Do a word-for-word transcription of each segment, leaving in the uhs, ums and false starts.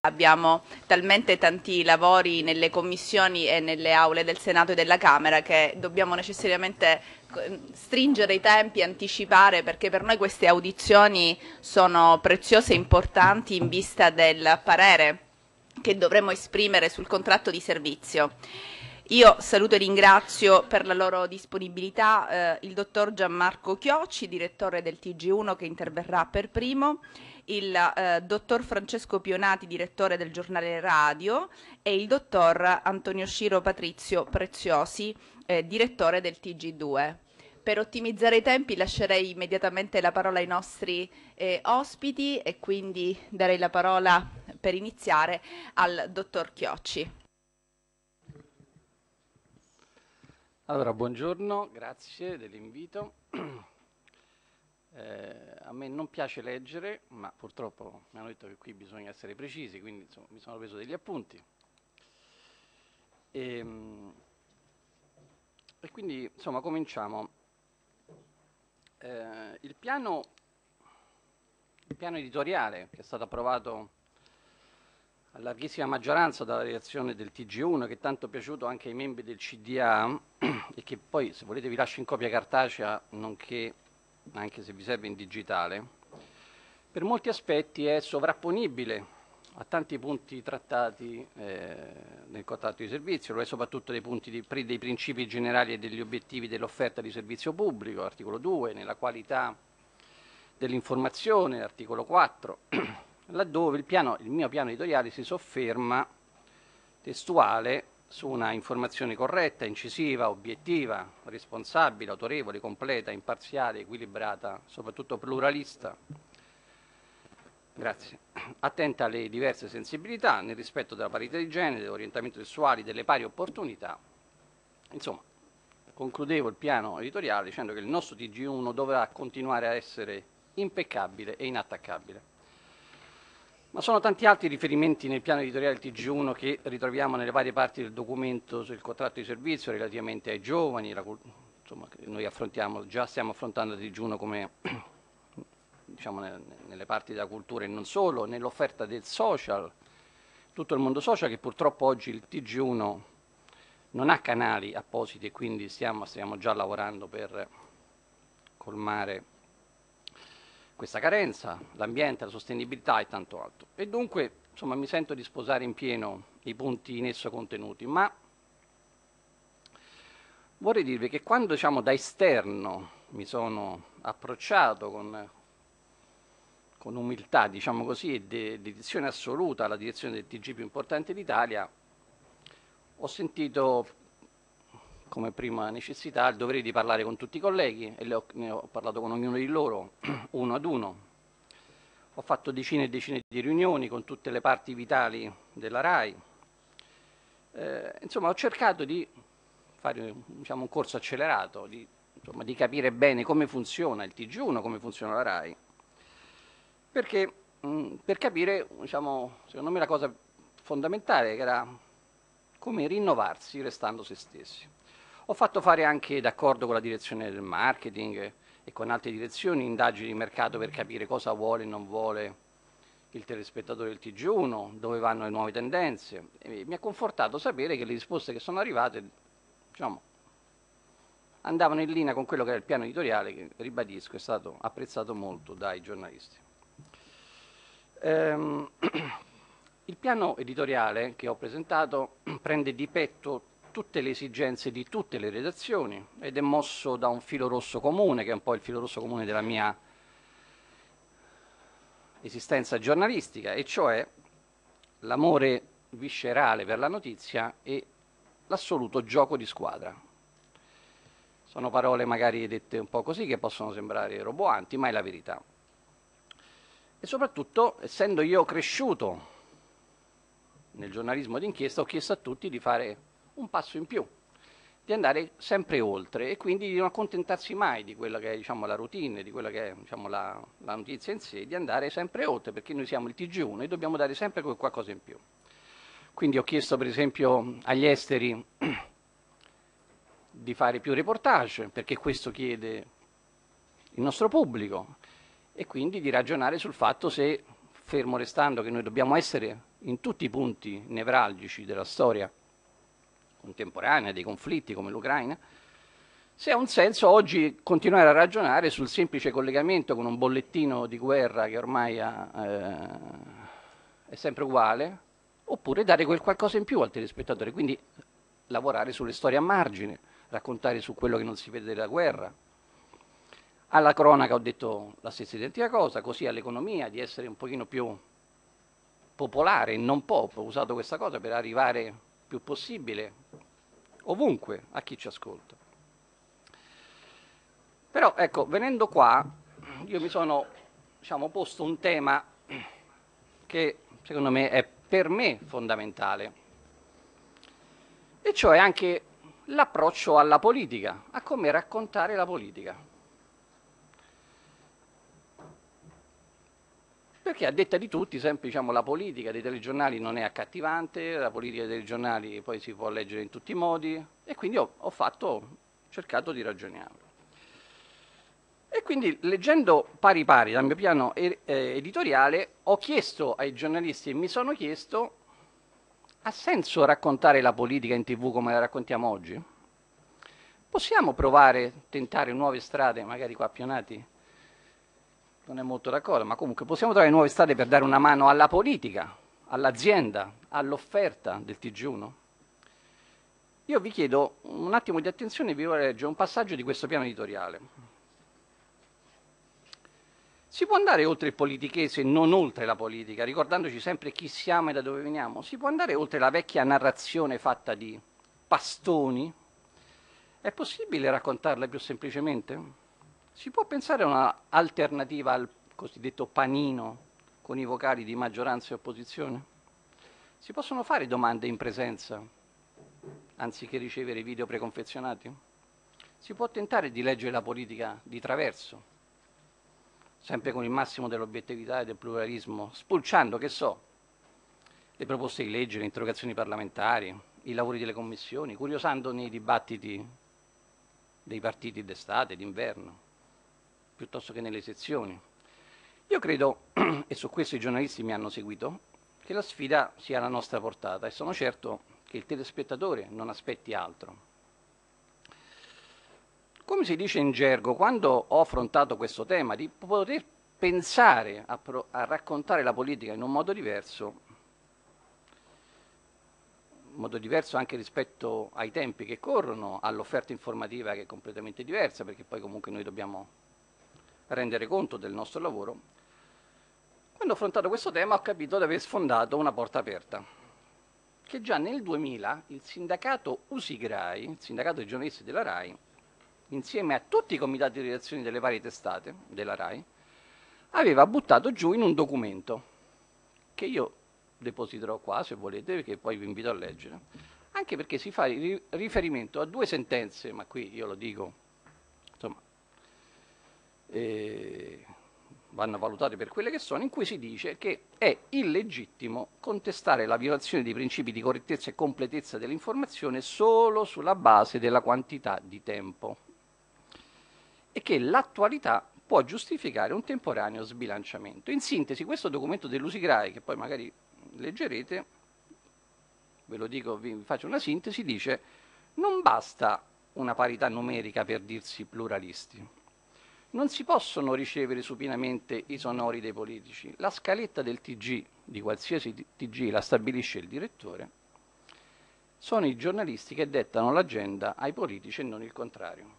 Abbiamo talmente tanti lavori nelle commissioni e nelle aule del Senato e della Camera che dobbiamo necessariamente stringere i tempi, anticipare, perché per noi queste audizioni sono preziose e importanti in vista del parere che dovremo esprimere sul contratto di servizio. Io saluto e ringrazio per la loro disponibilità eh, il dottor Gianmarco Chiocci, direttore del T G uno, che interverrà per primo, il eh, dottor Francesco Pionati, direttore del giornale radio, e il dottor Antonio Sciro Patrizio Preziosi, eh, direttore del T G due. Per ottimizzare i tempi lascerei immediatamente la parola ai nostri eh, ospiti e quindi darei la parola per iniziare al dottor Chiocci. Allora, buongiorno, grazie dell'invito. Eh, a me non piace leggere, ma purtroppo mi hanno detto che qui bisogna essere precisi, quindi insomma, mi sono preso degli appunti. E, e quindi insomma cominciamo. Eh, il, piano, il piano editoriale che è stato approvato a larghissima maggioranza dalla redazione del T G uno, che è tanto piaciuto anche ai membri del C D A e che poi, se volete, vi lascio in copia cartacea, nonché anche se vi serve in digitale, per molti aspetti è sovrapponibile a tanti punti trattati eh, nel contratto di servizio, lo è soprattutto dei, punti di, dei principi generali e degli obiettivi dell'offerta di servizio pubblico, articolo due, nella qualità dell'informazione, articolo quattro, laddove il, piano, il mio piano editoriale si sofferma testuale su una informazione corretta, incisiva, obiettiva, responsabile, autorevole, completa, imparziale, equilibrata, soprattutto pluralista, grazie, attenta alle diverse sensibilità, nel rispetto della parità di genere, dell'orientamento sessuali, delle pari opportunità. Insomma, concludevo il piano editoriale dicendo che il nostro T G uno dovrà continuare a essere impeccabile e inattaccabile. Ma sono tanti altri riferimenti nel piano editoriale del T G uno che ritroviamo nelle varie parti del documento sul contratto di servizio relativamente ai giovani, la, insomma, che noi affrontiamo, già stiamo affrontando il T G uno come diciamo, nelle parti della cultura e non solo, nell'offerta del social, tutto il mondo social, che purtroppo oggi il T G uno non ha canali appositi e quindi stiamo, stiamo già lavorando per colmare questa carenza, l'ambiente, la sostenibilità e tanto altro. E dunque, insomma, mi sento di sposare in pieno i punti in esso contenuti, ma vorrei dirvi che quando, diciamo, da esterno mi sono approcciato con, con umiltà, diciamo così, e de, dedizione assoluta alla direzione del T G più importante d'Italia, ho sentito come prima necessità il dovere di parlare con tutti i colleghi e ho, ne ho parlato con ognuno di loro uno ad uno. Ho fatto decine e decine di riunioni con tutte le parti vitali della RAI. Eh, insomma, ho cercato di fare, diciamo, un corso accelerato, di, insomma, di capire bene come funziona il T G uno, come funziona la RAI, perché mh, per capire, diciamo, secondo me la cosa fondamentale era come rinnovarsi restando se stessi. Ho fatto fare anche, d'accordo con la direzione del marketing e con altre direzioni, indagini di mercato per capire cosa vuole e non vuole il telespettatore del T G uno, dove vanno le nuove tendenze. E mi ha confortato sapere che le risposte che sono arrivate, diciamo, andavano in linea con quello che era il piano editoriale, che, ribadisco, è stato apprezzato molto dai giornalisti. Ehm, il piano editoriale che ho presentato prende di petto tutte le esigenze di tutte le redazioni ed è mosso da un filo rosso comune, che è un po' il filo rosso comune della mia esistenza giornalistica, e cioè l'amore viscerale per la notizia e l'assoluto gioco di squadra. Sono parole magari dette un po' così, che possono sembrare roboanti, ma è la verità. E soprattutto, essendo io cresciuto nel giornalismo d'inchiesta, ho chiesto a tutti di fare un passo in più, di andare sempre oltre e quindi di non accontentarsi mai di quella che è, diciamo, la routine, di quella che è, diciamo, la, la notizia in sé, di andare sempre oltre, perché noi siamo il T G uno e dobbiamo dare sempre qualcosa in più. Quindi ho chiesto per esempio agli esteri di fare più reportage, perché questo chiede il nostro pubblico, e quindi di ragionare sul fatto se, fermo restando che noi dobbiamo essere in tutti i punti nevralgici della storia contemporanea, dei conflitti come l'Ucraina, se ha un senso oggi continuare a ragionare sul semplice collegamento con un bollettino di guerra che ormai ha, eh, è sempre uguale, oppure dare quel qualcosa in più al telespettatore, quindi lavorare sulle storie a margine, raccontare su quello che non si vede della guerra. Alla cronaca ho detto la stessa identica cosa, così all'economia, di essere un pochino più popolare, non pop, ho usato questa cosa per arrivare più possibile ovunque a chi ci ascolta. Però ecco, venendo qua, io mi sono, diciamo, posto un tema che secondo me è per me fondamentale, e cioè anche l'approccio alla politica, a come raccontare la politica. Perché a detta di tutti, sempre diciamo, la politica dei telegiornali non è accattivante, la politica dei telegiornali poi si può leggere in tutti i modi, e quindi ho, ho fatto, cercato di ragionare. E quindi leggendo pari pari dal mio piano eh, editoriale ho chiesto ai giornalisti e mi sono chiesto: ha senso raccontare la politica in tv come la raccontiamo oggi? Possiamo provare, tentare nuove strade, magari qua Pionati non è molto d'accordo, ma comunque possiamo trovare nuove strade per dare una mano alla politica, all'azienda, all'offerta del T G uno? Io vi chiedo un attimo di attenzione e vi vorrei leggere un passaggio di questo piano editoriale. Si può andare oltre il politichese e non oltre la politica, ricordandoci sempre chi siamo e da dove veniamo? Si può andare oltre la vecchia narrazione fatta di pastoni? È possibile raccontarla più semplicemente? Si può pensare a un'alternativa al cosiddetto panino con i vocali di maggioranza e opposizione? Si possono fare domande in presenza anziché ricevere video preconfezionati? Si può tentare di leggere la politica di traverso, sempre con il massimo dell'obiettività e del pluralismo, spulciando, che so, le proposte di legge, le interrogazioni parlamentari, i lavori delle commissioni, curiosando nei dibattiti dei partiti d'estate, d'inverno, piuttosto che nelle sezioni. Io credo, e su questo i giornalisti mi hanno seguito, che la sfida sia alla nostra portata e sono certo che il telespettatore non aspetti altro. Come si dice in gergo, quando ho affrontato questo tema di poter pensare a, pro- a raccontare la politica in un modo diverso, un modo diverso anche rispetto ai tempi che corrono, all'offerta informativa che è completamente diversa, perché poi comunque noi dobbiamo rendere conto del nostro lavoro, quando ho affrontato questo tema ho capito di aver sfondato una porta aperta, che già nel duemila il sindacato Usigrai, il sindacato dei giornalisti della RAI, insieme a tutti i comitati di redazione delle varie testate della RAI, aveva buttato giù in un documento che io depositerò qua se volete, perché poi vi invito a leggere, anche perché si fa riferimento a due sentenze, ma qui io lo dico, insomma, eh, vanno valutate per quelle che sono, in cui si dice che è illegittimo contestare la violazione dei principi di correttezza e completezza dell'informazione solo sulla base della quantità di tempo e che l'attualità può giustificare un temporaneo sbilanciamento. In sintesi, questo documento dell'Usigrai, che poi magari leggerete, ve lo dico, vi faccio una sintesi, dice: non basta una parità numerica per dirsi pluralisti. Non si possono ricevere supinamente i sonori dei politici. La scaletta del T G, di qualsiasi T G, la stabilisce il direttore. Sono i giornalisti che dettano l'agenda ai politici e non il contrario.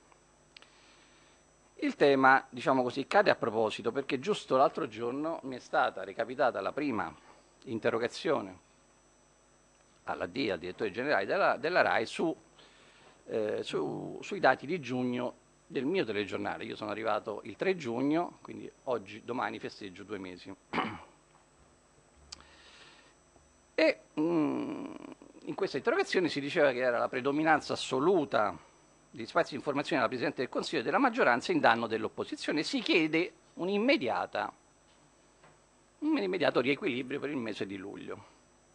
Il tema, diciamo così, cade a proposito perché giusto l'altro giorno mi è stata recapitata la prima interrogazione alla D I A, al direttore generale della, della RAI, su, eh, su, sui dati di giugno del mio telegiornale. Io sono arrivato il tre giugno, quindi oggi, domani festeggio due mesi. E mh, in questa interrogazione si diceva che era la predominanza assoluta di spazi di informazione della Presidente del Consiglio e della maggioranza in danno dell'opposizione. Si chiede un'immediata, un immediato riequilibrio per il mese di luglio.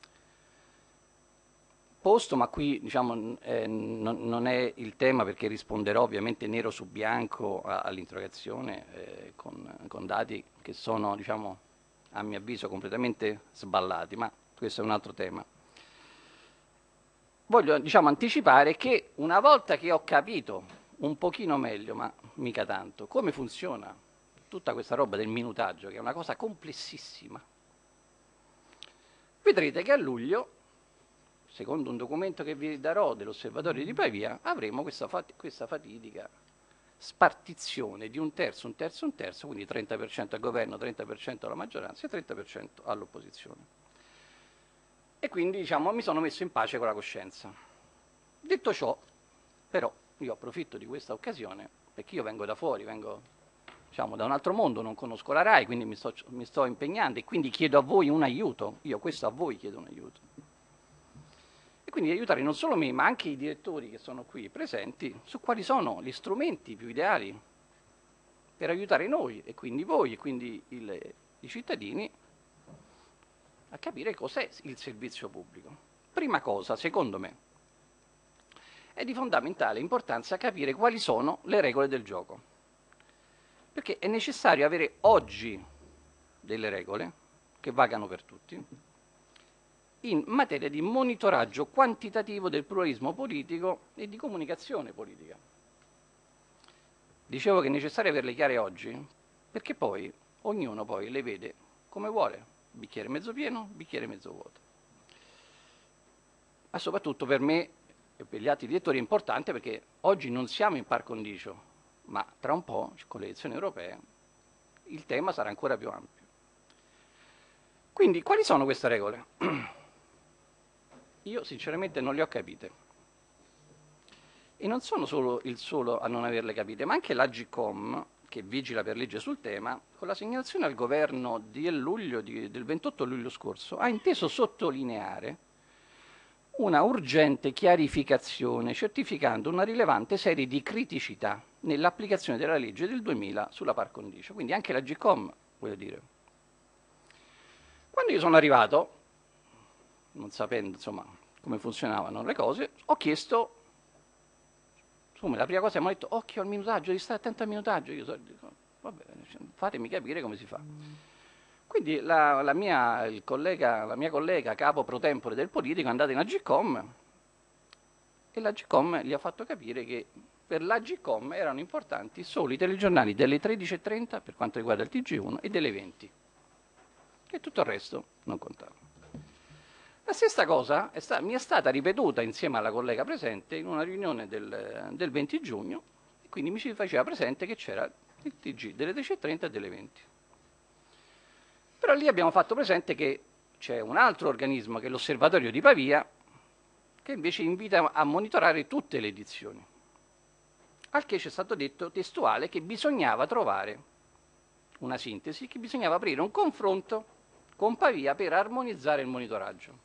Posto, ma qui diciamo, eh, non, non è il tema, perché risponderò ovviamente nero su bianco all'interrogazione eh, con, con dati che sono, diciamo, a mio avviso completamente sballati, ma questo è un altro tema. Voglio, diciamo, anticipare che una volta che ho capito un pochino meglio, ma mica tanto, come funziona tutta questa roba del minutaggio, che è una cosa complessissima, vedrete che a luglio, secondo un documento che vi darò dell'Osservatorio di Pavia, avremo questa, fat questa fatidica spartizione di un terzo, un terzo, un terzo, quindi trenta per cento al governo, trenta per cento alla maggioranza e trenta per cento all'opposizione. E quindi, diciamo, mi sono messo in pace con la coscienza. Detto ciò, però, io approfitto di questa occasione, perché io vengo da fuori, vengo, diciamo, da un altro mondo, non conosco la RAI, quindi mi sto, mi sto impegnando e quindi chiedo a voi un aiuto. Io questo a voi chiedo un aiuto. E quindi aiutare non solo me, ma anche i direttori che sono qui presenti, su quali sono gli strumenti più ideali per aiutare noi, e quindi voi, e quindi il, i cittadini, a capire cos'è il servizio pubblico. Prima cosa, secondo me, è di fondamentale importanza capire quali sono le regole del gioco, perché è necessario avere oggi delle regole che valgano per tutti in materia di monitoraggio quantitativo del pluralismo politico e di comunicazione politica. Dicevo che è necessario averle chiare oggi, perché poi ognuno poi le vede come vuole. Bicchiere mezzo pieno, bicchiere mezzo vuoto. Ma soprattutto per me e per gli altri direttori è importante perché oggi non siamo in par condicio, ma tra un po', con le elezioni europee, il tema sarà ancora più ampio. Quindi, quali sono queste regole? Io sinceramente non le ho capite. E non sono solo il solo a non averle capite, ma anche l'Agcom, che vigila per legge sul tema, con la segnalazione al governo del, luglio, di, del ventotto luglio scorso, ha inteso sottolineare una urgente chiarificazione, certificando una rilevante serie di criticità nell'applicazione della legge del duemila sulla par condicio. Quindi anche l'Agcom, voglio dire. Quando io sono arrivato, non sapendo insomma come funzionavano le cose, ho chiesto, insomma, la prima cosa che mi hanno detto, occhio al minutaggio, devi stare attento al minutaggio. Io so, dico, vabbè, fatemi capire come si fa. Quindi la, la, mia, il collega, la mia collega, capo pro tempore del politico, è andata in Agcom e l'Agcom gli ha fatto capire che per l'Agcom erano importanti solo i telegiornali delle tredici e trenta per quanto riguarda il T G uno e delle venti. E tutto il resto non contava. La stessa cosa è sta, mi è stata ripetuta insieme alla collega presente in una riunione del, del venti giugno, e quindi mi ci faceva presente che c'era il T G delle tredici e trenta e delle venti. Però lì abbiamo fatto presente che c'è un altro organismo, che è l'Osservatorio di Pavia, che invece invita a monitorare tutte le edizioni. Al che ci è stato detto testuale che bisognava trovare una sintesi, che bisognava aprire un confronto con Pavia per armonizzare il monitoraggio.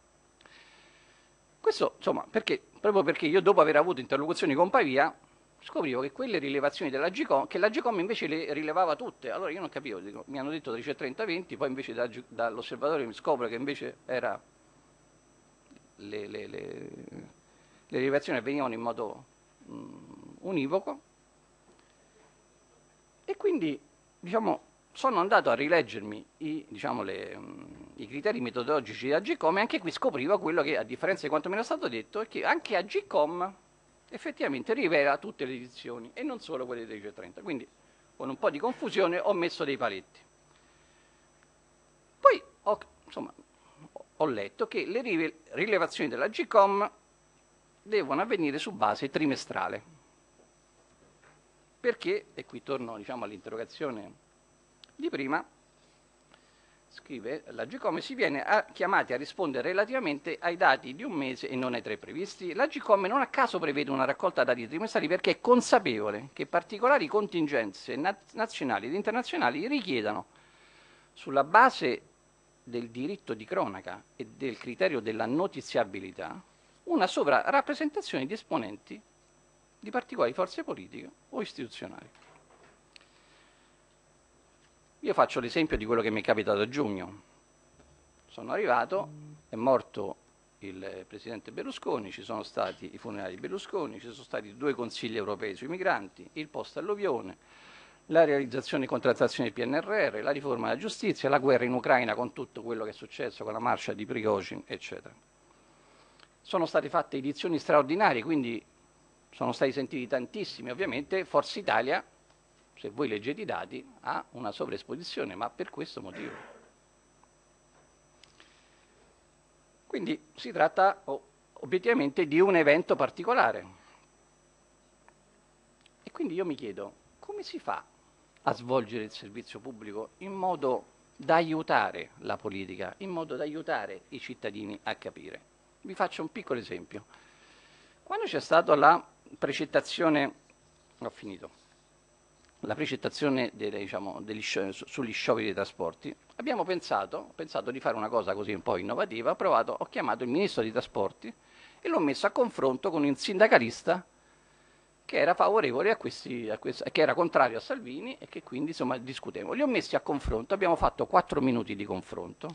Questo, insomma, perché, proprio perché io dopo aver avuto interlocuzioni con Pavia, scoprivo che quelle rilevazioni dell'Agcom, che l'Agcom invece le rilevava tutte. Allora io non capivo, dico, mi hanno detto tredici e trenta venti, poi invece da, dall'osservatorio mi scopro che invece era le, le, le, le rilevazioni avvenivano in modo mh, univoco. E quindi, diciamo, sono andato a rileggermi i, diciamo, le, mh, i criteri metodologici di Agcom e anche qui scoprivo quello che, a differenza di quanto mi era stato detto, è che anche Agcom effettivamente rivela tutte le edizioni e non solo quelle dei tredici e trenta. Quindi, con un po' di confusione, ho messo dei paletti. Poi ho, insomma, ho letto che le rilevazioni dell'Agcom devono avvenire su base trimestrale. Perché, e qui torno, diciamo, all'interrogazione di prima, scrive l'Agcom, si viene a, chiamati a rispondere relativamente ai dati di un mese e non ai tre previsti. L'Agcom non a caso prevede una raccolta dati trimestrali perché è consapevole che particolari contingenze naz nazionali ed internazionali richiedano, sulla base del diritto di cronaca e del criterio della notiziabilità, una sovrarappresentazione di esponenti di particolari forze politiche o istituzionali. Io faccio l'esempio di quello che mi è capitato a giugno. Sono arrivato, è morto il presidente Berlusconi, ci sono stati i funerali di Berlusconi, ci sono stati due consigli europei sui migranti, il post alluvione, la realizzazione e contrattazione del P N R R, la riforma della giustizia, la guerra in Ucraina con tutto quello che è successo, con la marcia di Prigozhin, eccetera. Sono state fatte edizioni straordinarie, quindi sono stati sentiti tantissimi. Ovviamente Forza Italia, se voi leggete i dati, ha una sovraesposizione, ma per questo motivo. Quindi si tratta oh, obiettivamente di un evento particolare. E quindi io mi chiedo, come si fa a svolgere il servizio pubblico in modo da aiutare la politica, in modo da aiutare i cittadini a capire? Vi faccio un piccolo esempio. Quando c'è stata la precettazione, ho finito, la precettazione delle, diciamo, degli, sugli scioperi dei trasporti, abbiamo pensato, ho pensato di fare una cosa così un po' innovativa, ho provato, ho chiamato il ministro dei trasporti e l'ho messo a confronto con un sindacalista che era favorevole a questi, a questi, che era contrario a Salvini e che quindi insomma discutevamo. Li ho messi a confronto, abbiamo fatto quattro minuti di confronto.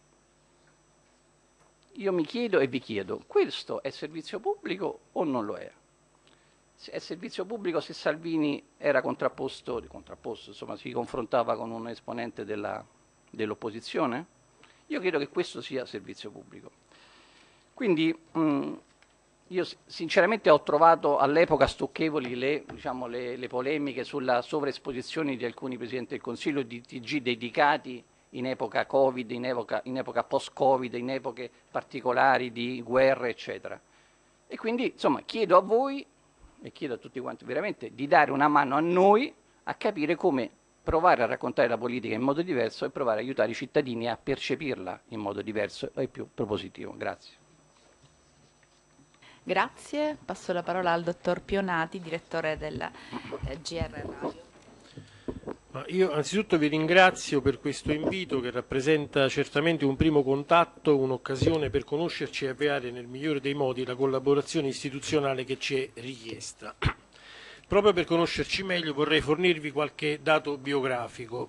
Io mi chiedo e vi chiedo, questo è servizio pubblico o non lo è? È servizio pubblico se Salvini era contrapposto, contrapposto insomma si confrontava con un esponente della, dell'opposizione? Io credo che questo sia servizio pubblico. Quindi mh, io sinceramente ho trovato all'epoca stucchevoli le, diciamo, le, le polemiche sulla sovraesposizione di alcuni Presidenti del Consiglio di T G dedicati in epoca Covid, in epoca, in epoca post-Covid, in epoche particolari di guerre, eccetera. E quindi insomma chiedo a voi e chiedo a tutti quanti veramente di dare una mano a noi a capire come provare a raccontare la politica in modo diverso e provare a aiutare i cittadini a percepirla in modo diverso e più propositivo. Grazie. Grazie. Passo la parola al dottor Pionati, direttore del eh, G R Radio. Ma io anzitutto vi ringrazio per questo invito che rappresenta certamente un primo contatto, un'occasione per conoscerci e avviare nel migliore dei modi la collaborazione istituzionale che ci è richiesta. Proprio per conoscerci meglio vorrei fornirvi qualche dato biografico.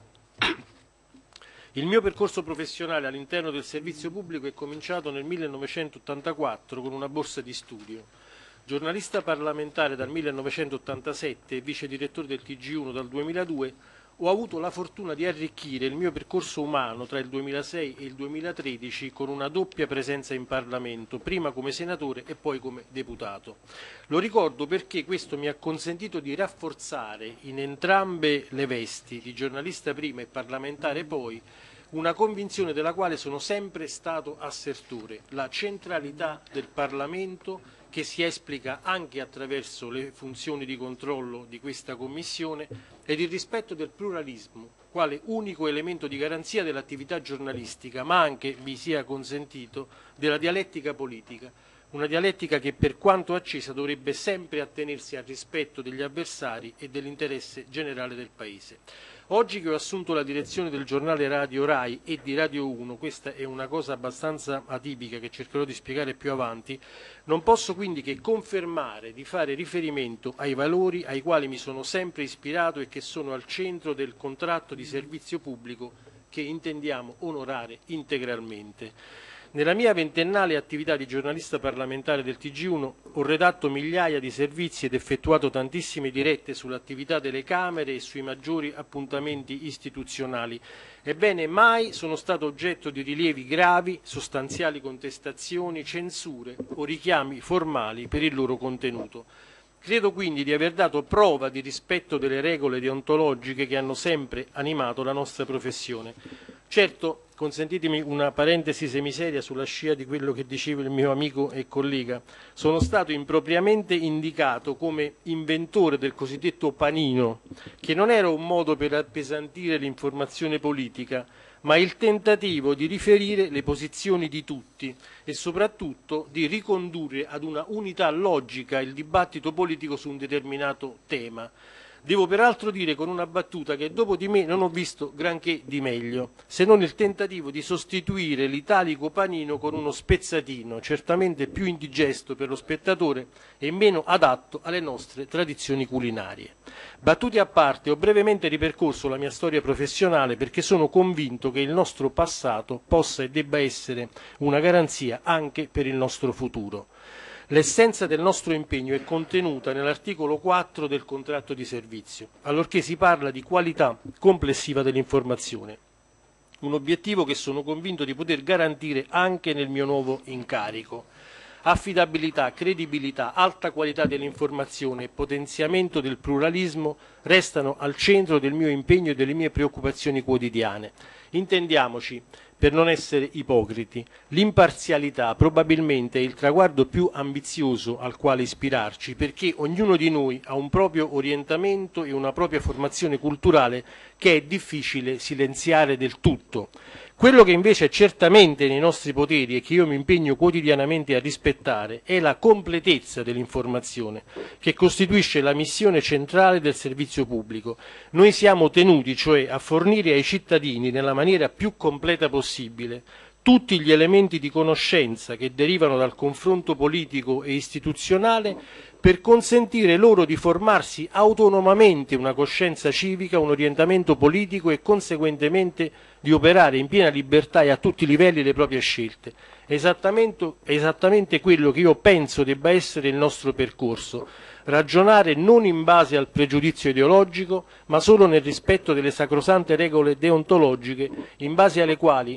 Il mio percorso professionale all'interno del servizio pubblico è cominciato nel millenovecentottantaquattro con una borsa di studio. Giornalista parlamentare dal millenovecentottantasette e vice direttore del T G uno dal duemiladue, ho avuto la fortuna di arricchire il mio percorso umano tra il duemilasei e il duemilatredici con una doppia presenza in Parlamento, prima come senatore e poi come deputato. Lo ricordo perché questo mi ha consentito di rafforzare in entrambe le vesti, di giornalista prima e parlamentare poi, una convinzione della quale sono sempre stato assertore, la centralità del Parlamento che si esplica anche attraverso le funzioni di controllo di questa Commissione ed il rispetto del pluralismo, quale unico elemento di garanzia dell'attività giornalistica, ma anche, vi sia consentito, della dialettica politica, una dialettica che per quanto accesa dovrebbe sempre attenersi al rispetto degli avversari e dell'interesse generale del Paese. Oggi che ho assunto la direzione del giornale Radio Rai e di Radio uno, questa è una cosa abbastanza atipica che cercherò di spiegare più avanti, non posso quindi che confermare di fare riferimento ai valori ai quali mi sono sempre ispirato e che sono al centro del contratto di servizio pubblico che intendiamo onorare integralmente. Nella mia ventennale attività di giornalista parlamentare del T G uno ho redatto migliaia di servizi ed effettuato tantissime dirette sull'attività delle Camere e sui maggiori appuntamenti istituzionali. Ebbene, mai sono stato oggetto di rilievi gravi, sostanziali contestazioni, censure o richiami formali per il loro contenuto. Credo quindi di aver dato prova di rispetto delle regole deontologiche che hanno sempre animato la nostra professione. Certo, consentitemi una parentesi semiseria sulla scia di quello che diceva il mio amico e collega, sono stato impropriamente indicato come inventore del cosiddetto panino, che non era un modo per appesantire l'informazione politica, ma il tentativo di riferire le posizioni di tutti e soprattutto di ricondurre ad una unità logica il dibattito politico su un determinato tema. Devo peraltro dire con una battuta che dopo di me non ho visto granché di meglio, se non il tentativo di sostituire l'italico panino con uno spezzatino, certamente più indigesto per lo spettatore e meno adatto alle nostre tradizioni culinarie. Battute a parte, ho brevemente ripercorso la mia storia professionale perché sono convinto che il nostro passato possa e debba essere una garanzia anche per il nostro futuro. L'essenza del nostro impegno è contenuta nell'articolo quattro del contratto di servizio, allorché si parla di qualità complessiva dell'informazione, un obiettivo che sono convinto di poter garantire anche nel mio nuovo incarico. Affidabilità, credibilità, alta qualità dell'informazione e potenziamento del pluralismo restano al centro del mio impegno e delle mie preoccupazioni quotidiane. Intendiamoci, per non essere ipocriti, l'imparzialità probabilmente è il traguardo più ambizioso al quale ispirarci, perché ognuno di noi ha un proprio orientamento e una propria formazione culturale che è difficile silenziare del tutto. Quello che invece è certamente nei nostri poteri e che io mi impegno quotidianamente a rispettare è la completezza dell'informazione, che costituisce la missione centrale del servizio pubblico. Noi siamo tenuti, cioè, a fornire ai cittadini nella maniera più completa possibile tutti gli elementi di conoscenza che derivano dal confronto politico e istituzionale per consentire loro di formarsi autonomamente una coscienza civica, un orientamento politico e conseguentemente di operare in piena libertà e a tutti i livelli le proprie scelte. Esattamente, esattamente quello che io penso debba essere il nostro percorso. Ragionare non in base al pregiudizio ideologico, ma solo nel rispetto delle sacrosante regole deontologiche in base alle quali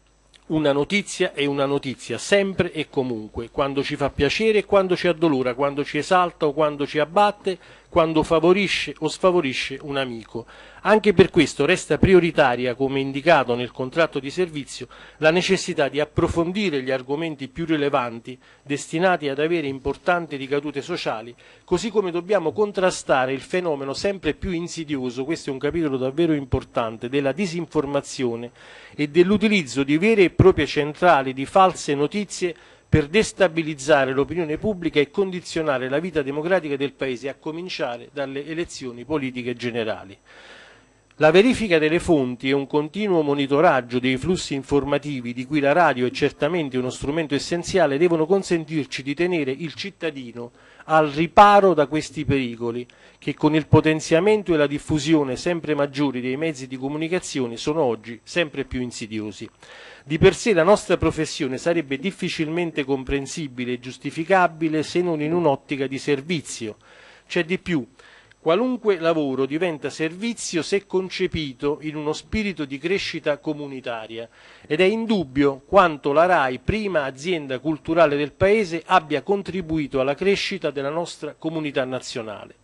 una notizia è una notizia, sempre e comunque, quando ci fa piacere e quando ci addolora, quando ci esalta o quando ci abbatte, quando favorisce o sfavorisce un amico. Anche per questo resta prioritaria, come indicato nel contratto di servizio, la necessità di approfondire gli argomenti più rilevanti destinati ad avere importanti ricadute sociali, così come dobbiamo contrastare il fenomeno sempre più insidioso, questo è un capitolo davvero importante, della disinformazione e dell'utilizzo di vere e proprie centrali di false notizie per destabilizzare l'opinione pubblica e condizionare la vita democratica del Paese, a cominciare dalle elezioni politiche generali. La verifica delle fonti e un continuo monitoraggio dei flussi informativi, di cui la radio è certamente uno strumento essenziale, devono consentirci di tenere il cittadino al riparo da questi pericoli, che con il potenziamento e la diffusione sempre maggiori dei mezzi di comunicazione sono oggi sempre più insidiosi. Di per sé la nostra professione sarebbe difficilmente comprensibile e giustificabile se non in un'ottica di servizio. C'è di più. Qualunque lavoro diventa servizio se concepito in uno spirito di crescita comunitaria ed è indubbio quanto la RAI, prima azienda culturale del Paese, abbia contribuito alla crescita della nostra comunità nazionale.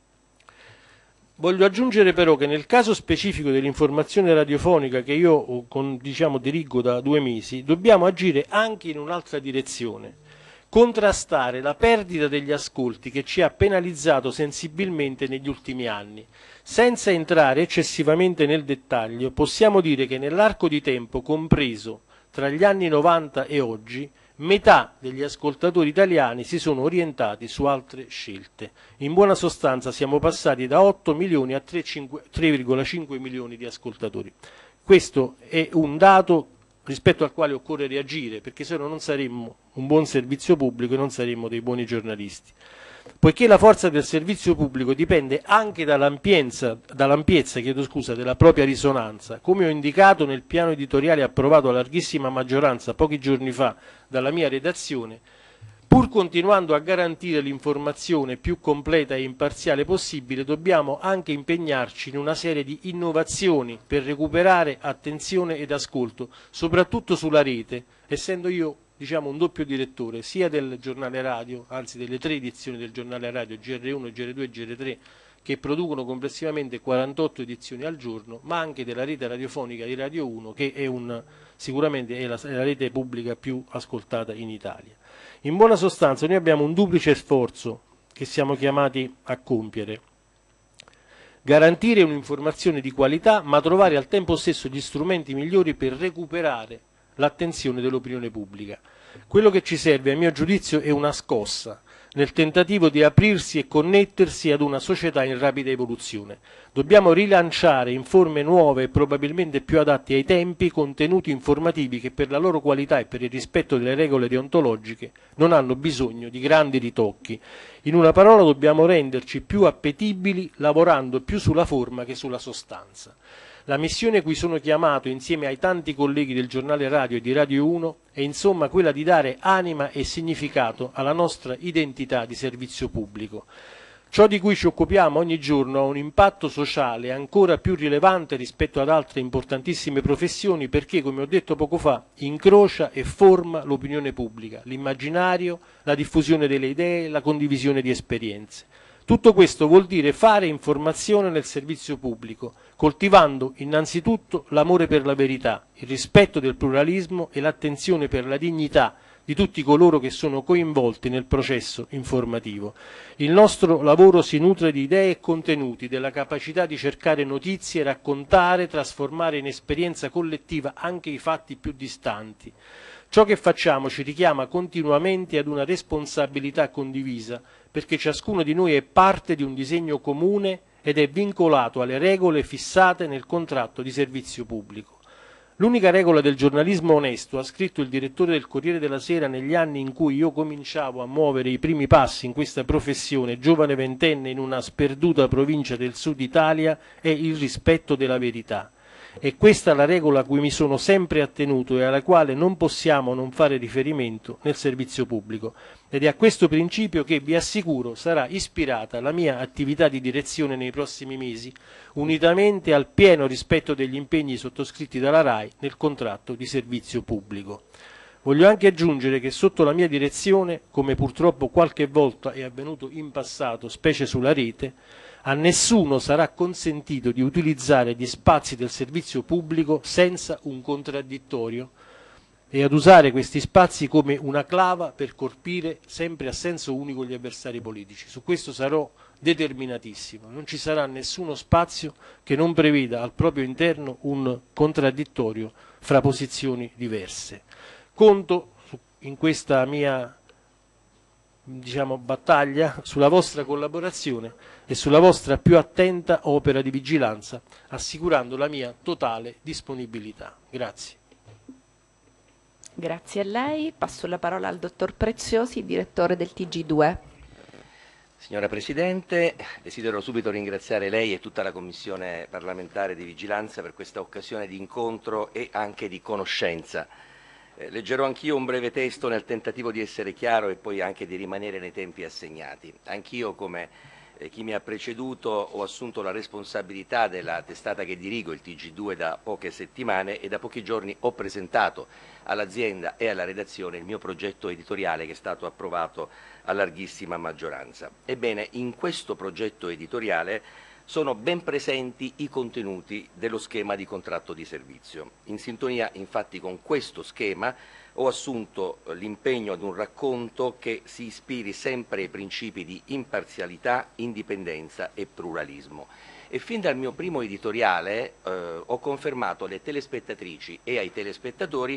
Voglio aggiungere però che nel caso specifico dell'informazione radiofonica che io con, diciamo, dirigo da due mesi, dobbiamo agire anche in un'altra direzione. Contrastare la perdita degli ascolti che ci ha penalizzato sensibilmente negli ultimi anni. Senza entrare eccessivamente nel dettaglio, possiamo dire che nell'arco di tempo compreso tra gli anni novanta e oggi, metà degli ascoltatori italiani si sono orientati su altre scelte. In buona sostanza siamo passati da otto milioni a tre virgola cinque milioni di ascoltatori. Questo è un dato rispetto al quale occorre reagire, perché se no non saremmo un buon servizio pubblico e non saremmo dei buoni giornalisti. Poiché la forza del servizio pubblico dipende anche dall'ampiezza, dall'ampiezza chiedo scusa, della propria risonanza, come ho indicato nel piano editoriale approvato a larghissima maggioranza pochi giorni fa dalla mia redazione, pur continuando a garantire l'informazione più completa e imparziale possibile, dobbiamo anche impegnarci in una serie di innovazioni per recuperare attenzione ed ascolto, soprattutto sulla rete, essendo io diciamo un doppio direttore sia del giornale radio, anzi delle tre edizioni del giornale radio, G R uno, G R due e G R tre, che producono complessivamente quarantotto edizioni al giorno, ma anche della rete radiofonica di Radio uno, che è un, sicuramente è la, è la rete pubblica più ascoltata in Italia. In buona sostanza noi abbiamo un duplice sforzo che siamo chiamati a compiere. Garantire un'informazione di qualità, ma trovare al tempo stesso gli strumenti migliori per recuperare l'attenzione dell'opinione pubblica. Quello che ci serve, a mio giudizio, è una scossa nel tentativo di aprirsi e connettersi ad una società in rapida evoluzione. Dobbiamo rilanciare in forme nuove e probabilmente più adatte ai tempi contenuti informativi che per la loro qualità e per il rispetto delle regole deontologiche non hanno bisogno di grandi ritocchi. In una parola, dobbiamo renderci più appetibili lavorando più sulla forma che sulla sostanza. La missione cui sono chiamato insieme ai tanti colleghi del giornale radio e di Radio uno è insomma quella di dare anima e significato alla nostra identità di servizio pubblico. Ciò di cui ci occupiamo ogni giorno ha un impatto sociale ancora più rilevante rispetto ad altre importantissime professioni perché, come ho detto poco fa, incrocia e forma l'opinione pubblica, l'immaginario, la diffusione delle idee, la condivisione di esperienze. Tutto questo vuol dire fare informazione nel servizio pubblico, coltivando innanzitutto l'amore per la verità, il rispetto del pluralismo e l'attenzione per la dignità di tutti coloro che sono coinvolti nel processo informativo. Il nostro lavoro si nutre di idee e contenuti, della capacità di cercare notizie, raccontare, trasformare in esperienza collettiva anche i fatti più distanti. Ciò che facciamo ci richiama continuamente ad una responsabilità condivisa, perché ciascuno di noi è parte di un disegno comune ed è vincolato alle regole fissate nel contratto di servizio pubblico. L'unica regola del giornalismo onesto, ha scritto il direttore del Corriere della Sera negli anni in cui io cominciavo a muovere i primi passi in questa professione, giovane ventenne in una sperduta provincia del sud Italia, è il rispetto della verità. È questa la regola a cui mi sono sempre attenuto e alla quale non possiamo non fare riferimento nel servizio pubblico. Ed è a questo principio che, vi assicuro, sarà ispirata la mia attività di direzione nei prossimi mesi, unitamente al pieno rispetto degli impegni sottoscritti dalla RAI nel contratto di servizio pubblico. Voglio anche aggiungere che sotto la mia direzione, come purtroppo qualche volta è avvenuto in passato, specie sulla rete, a nessuno sarà consentito di utilizzare gli spazi del servizio pubblico senza un contraddittorio e ad usare questi spazi come una clava per colpire sempre a senso unico gli avversari politici. Su questo sarò determinatissimo. Non ci sarà nessuno spazio che non preveda al proprio interno un contraddittorio fra posizioni diverse. Conto in questa mia diciamo, battaglia sulla vostra collaborazione e sulla vostra più attenta opera di vigilanza, assicurando la mia totale disponibilità. Grazie. Grazie a lei. Passo la parola al dottor Preziosi, direttore del T G due. Signora Presidente, desidero subito ringraziare lei e tutta la Commissione parlamentare di vigilanza per questa occasione di incontro e anche di conoscenza. Eh, leggerò anch'io un breve testo nel tentativo di essere chiaro e poi anche di rimanere nei tempi assegnati. Anch'io, come eh, chi mi ha preceduto, ho assunto la responsabilità della testata che dirigo, il T G due, da poche settimane e da pochi giorni ho presentato all'azienda e alla redazione il mio progetto editoriale che è stato approvato a larghissima maggioranza. Ebbene, in questo progetto editoriale sono ben presenti i contenuti dello schema di contratto di servizio. In sintonia infatti con questo schema ho assunto l'impegno ad un racconto che si ispiri sempre ai principi di imparzialità, indipendenza e pluralismo. E fin dal mio primo editoriale eh, ho confermato alle telespettatrici e ai telespettatori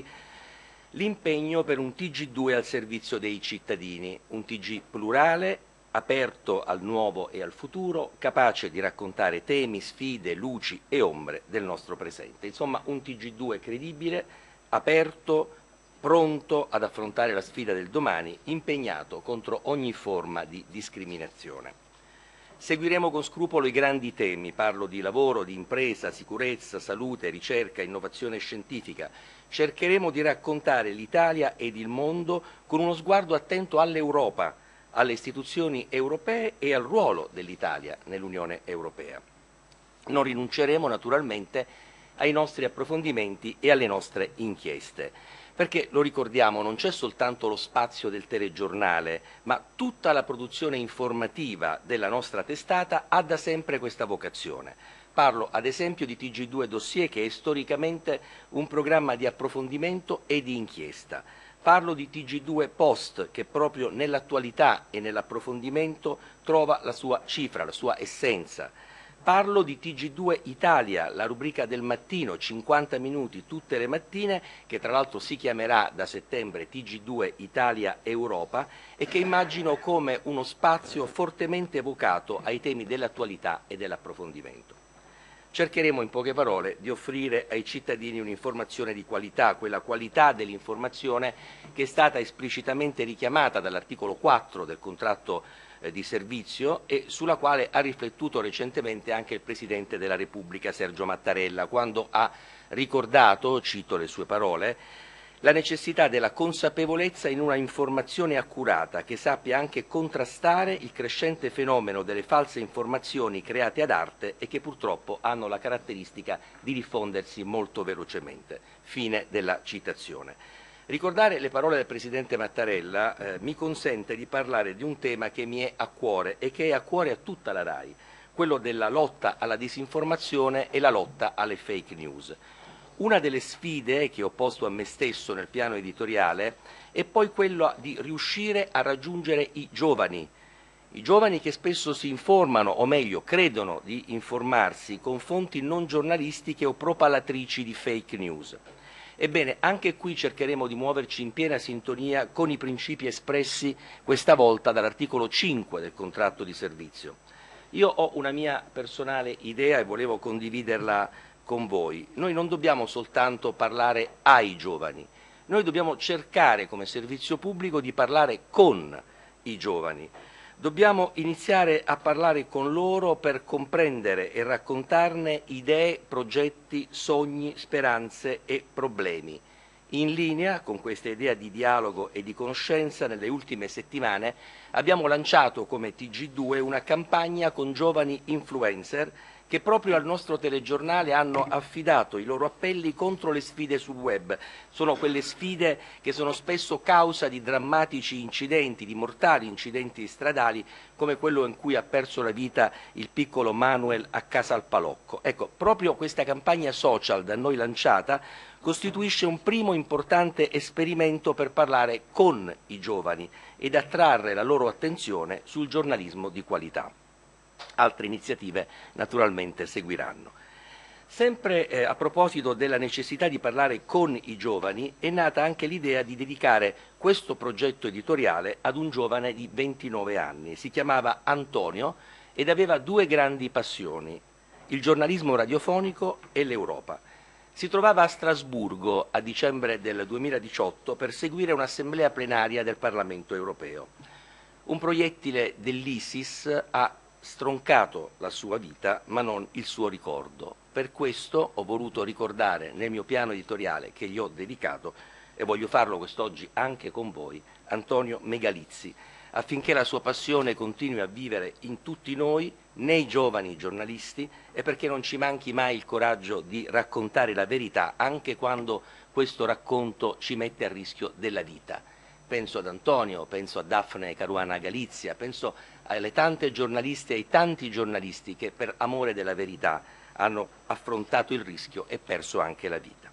l'impegno per un T G due al servizio dei cittadini, un T G plurale, aperto al nuovo e al futuro, capace di raccontare temi, sfide, luci e ombre del nostro presente. Insomma, un T G due credibile, aperto, pronto ad affrontare la sfida del domani, impegnato contro ogni forma di discriminazione. Seguiremo con scrupolo i grandi temi, parlo di lavoro, di impresa, sicurezza, salute, ricerca, innovazione scientifica. Cercheremo di raccontare l'Italia ed il mondo con uno sguardo attento all'Europa, alle istituzioni europee e al ruolo dell'Italia nell'Unione Europea. Non rinunceremo naturalmente ai nostri approfondimenti e alle nostre inchieste, perché, lo ricordiamo, non c'è soltanto lo spazio del telegiornale, ma tutta la produzione informativa della nostra testata ha da sempre questa vocazione. Parlo ad esempio di T G due Dossier, che è storicamente un programma di approfondimento e di inchiesta. Parlo di T G due Post, che proprio nell'attualità e nell'approfondimento trova la sua cifra, la sua essenza. Parlo di T G due Italia, la rubrica del mattino, cinquanta minuti tutte le mattine, che tra l'altro si chiamerà da settembre T G due Italia Europa e che immagino come uno spazio fortemente vocato ai temi dell'attualità e dell'approfondimento. Cercheremo, in poche parole, di offrire ai cittadini un'informazione di qualità, quella qualità dell'informazione che è stata esplicitamente richiamata dall'articolo quattro del contratto eh, di servizio e sulla quale ha riflettuto recentemente anche il Presidente della Repubblica Sergio Mattarella, quando ha ricordato, cito le sue parole, la necessità della consapevolezza in una informazione accurata che sappia anche contrastare il crescente fenomeno delle false informazioni create ad arte e che purtroppo hanno la caratteristica di diffondersi molto velocemente. Fine della citazione. Ricordare le parole del Presidente Mattarella eh, mi consente di parlare di un tema che mi è a cuore e che è a cuore a tutta la RAI, quello della lotta alla disinformazione e la lotta alle fake news. Una delle sfide che ho posto a me stesso nel piano editoriale è poi quella di riuscire a raggiungere i giovani, i giovani che spesso si informano, o meglio credono di informarsi, con fonti non giornalistiche o propalatrici di fake news. Ebbene, anche qui cercheremo di muoverci in piena sintonia con i principi espressi questa volta dall'articolo cinque del contratto di servizio. Io ho una mia personale idea e volevo condividerla con voi. Noi non dobbiamo soltanto parlare ai giovani, noi dobbiamo cercare come servizio pubblico di parlare con i giovani. Dobbiamo iniziare a parlare con loro per comprendere e raccontarne idee, progetti, sogni, speranze e problemi. In linea con questa idea di dialogo e di conoscenza, nelle ultime settimane abbiamo lanciato come T G due una campagna con giovani influencer che proprio al nostro telegiornale hanno affidato i loro appelli contro le sfide sul web. Sono quelle sfide che sono spesso causa di drammatici incidenti, di mortali incidenti stradali, come quello in cui ha perso la vita il piccolo Manuel a Casalpalocco. Ecco, proprio questa campagna social da noi lanciata costituisce un primo importante esperimento per parlare con i giovani ed attrarre la loro attenzione sul giornalismo di qualità. Altre iniziative naturalmente seguiranno. Sempre eh, a proposito della necessità di parlare con i giovani, è nata anche l'idea di dedicare questo progetto editoriale ad un giovane di ventinove anni. Si chiamava Antonio ed aveva due grandi passioni, il giornalismo radiofonico e l'Europa. Si trovava a Strasburgo a dicembre del duemiladiciotto per seguire un'assemblea plenaria del Parlamento europeo. Un proiettile dell'ISIS ha stroncato la sua vita, ma non il suo ricordo. Per questo ho voluto ricordare nel mio piano editoriale che gli ho dedicato, e voglio farlo quest'oggi anche con voi, Antonio Megalizzi, affinché la sua passione continui a vivere in tutti noi, nei giovani giornalisti, e perché non ci manchi mai il coraggio di raccontare la verità, anche quando questo racconto ci mette a rischio della vita. Penso ad Antonio, penso a Daphne Caruana Galizia, penso alle tante giornaliste e ai tanti giornalisti che per amore della verità hanno affrontato il rischio e perso anche la vita.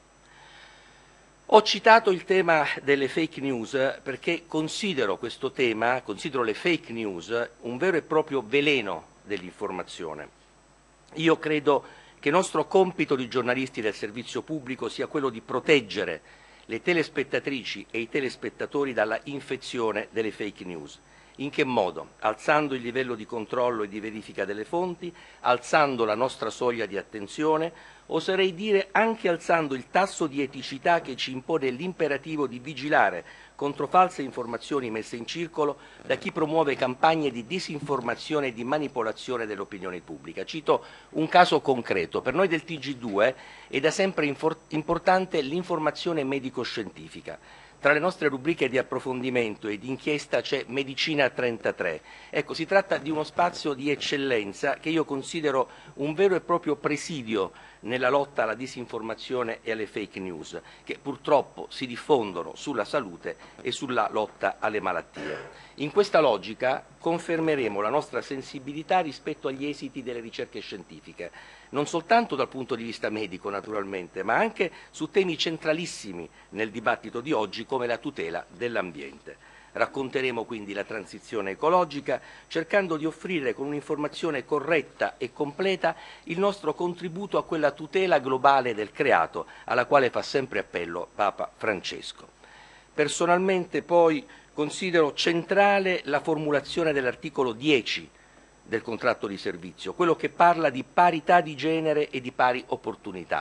Ho citato il tema delle fake news perché considero questo tema, considero le fake news un vero e proprio veleno dell'informazione. Io credo che nostro compito di giornalisti del servizio pubblico sia quello di proteggere le telespettatrici e i telespettatori dalla infezione delle fake news. In che modo? Alzando il livello di controllo e di verifica delle fonti, alzando la nostra soglia di attenzione, oserei dire anche alzando il tasso di eticità che ci impone l'imperativo di vigilare contro false informazioni messe in circolo da chi promuove campagne di disinformazione e di manipolazione dell'opinione pubblica. Cito un caso concreto. Per noi del T G due è da sempre importante l'informazione medico-scientifica. Tra le nostre rubriche di approfondimento e di inchiesta c'è Medicina trentatré. Ecco, si tratta di uno spazio di eccellenza che io considero un vero e proprio presidio nella lotta alla disinformazione e alle fake news, che purtroppo si diffondono sulla salute e sulla lotta alle malattie. In questa logica confermeremo la nostra sensibilità rispetto agli esiti delle ricerche scientifiche, non soltanto dal punto di vista medico naturalmente, ma anche su temi centralissimi nel dibattito di oggi come la tutela dell'ambiente. Racconteremo quindi la transizione ecologica, cercando di offrire con un'informazione corretta e completa il nostro contributo a quella tutela globale del creato, alla quale fa sempre appello Papa Francesco. Personalmente poi considero centrale la formulazione dell'articolo dieci del contratto di servizio, quello che parla di parità di genere e di pari opportunità.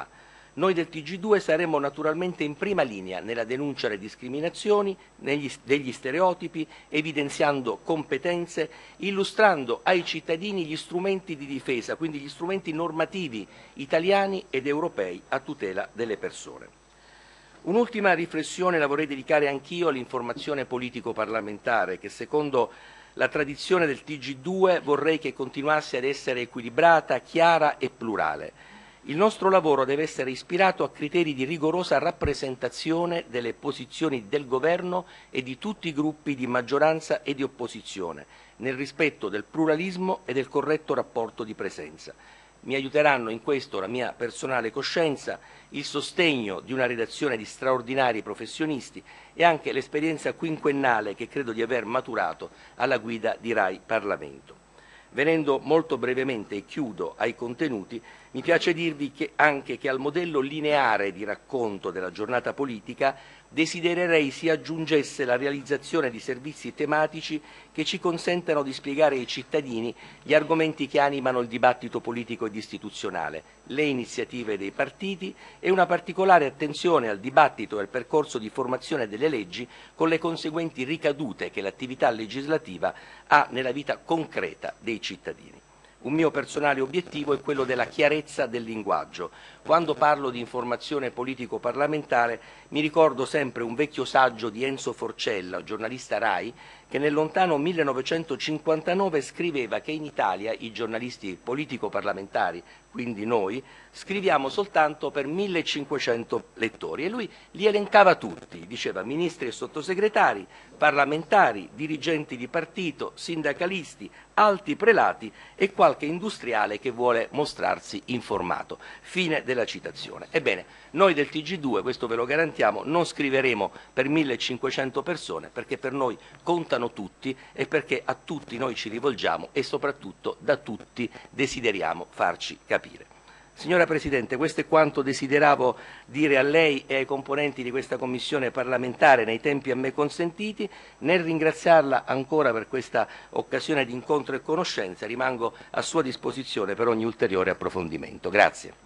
Noi del T G due saremo naturalmente in prima linea nella denuncia delle discriminazioni, negli, degli stereotipi, evidenziando competenze, illustrando ai cittadini gli strumenti di difesa, quindi gli strumenti normativi italiani ed europei a tutela delle persone. Un'ultima riflessione la vorrei dedicare anch'io all'informazione politico-parlamentare, che secondo la tradizione del T G due vorrei che continuasse ad essere equilibrata, chiara e plurale. Il nostro lavoro deve essere ispirato a criteri di rigorosa rappresentazione delle posizioni del Governo e di tutti i gruppi di maggioranza e di opposizione, nel rispetto del pluralismo e del corretto rapporto di presenza. Mi aiuteranno in questo la mia personale coscienza, il sostegno di una redazione di straordinari professionisti e anche l'esperienza quinquennale che credo di aver maturato alla guida di Rai Parlamento. Venendo molto brevemente, e chiudo, ai contenuti, mi piace dirvi che anche che al modello lineare di racconto della giornata politica desidererei si aggiungesse la realizzazione di servizi tematici che ci consentano di spiegare ai cittadini gli argomenti che animano il dibattito politico ed istituzionale, le iniziative dei partiti e una particolare attenzione al dibattito e al percorso di formazione delle leggi con le conseguenti ricadute che l'attività legislativa ha nella vita concreta dei cittadini. Un mio personale obiettivo è quello della chiarezza del linguaggio. Quando parlo di informazione politico-parlamentare mi ricordo sempre un vecchio saggio di Enzo Forcella, giornalista Rai, che nel lontano millenovecentocinquantanove scriveva che in Italia i giornalisti politico-parlamentari, quindi noi, scriviamo soltanto per millecinquecento lettori e lui li elencava tutti, diceva ministri e sottosegretari, parlamentari, dirigenti di partito, sindacalisti, alti prelati e qualche industriale che vuole mostrarsi informato. Fine della citazione. Ebbene, noi del T G due, questo ve lo garantiamo, non scriveremo per millecinquecento persone perché per noi contano tutti e perché a tutti noi ci rivolgiamo e soprattutto da tutti desideriamo farci capire. Signora Presidente, questo è quanto desideravo dire a lei e ai componenti di questa Commissione parlamentare nei tempi a me consentiti. Nel ringraziarla ancora per questa occasione di incontro e conoscenza, rimango a sua disposizione per ogni ulteriore approfondimento. Grazie.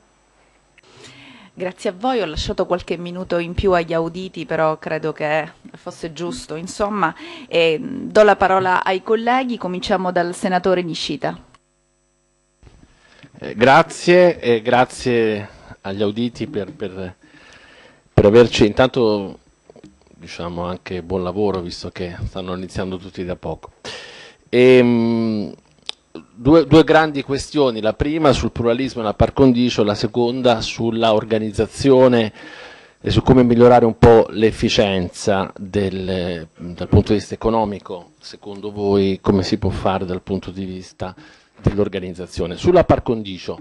Grazie a voi, ho lasciato qualche minuto in più agli auditi, però credo che fosse giusto. Insomma, e do la parola ai colleghi, cominciamo dal senatore Nishita. Eh, grazie e grazie agli auditi per, per, per averci intanto, diciamo, anche buon lavoro, visto che stanno iniziando tutti da poco. E, mh, due, due grandi questioni, la prima sul pluralismo e la par condicio, la seconda sulla organizzazione e su come migliorare un po' l'efficienza del, dal punto di vista economico. Secondo voi come si può fare dal punto di vista dell'organizzazione? Sulla par condicio,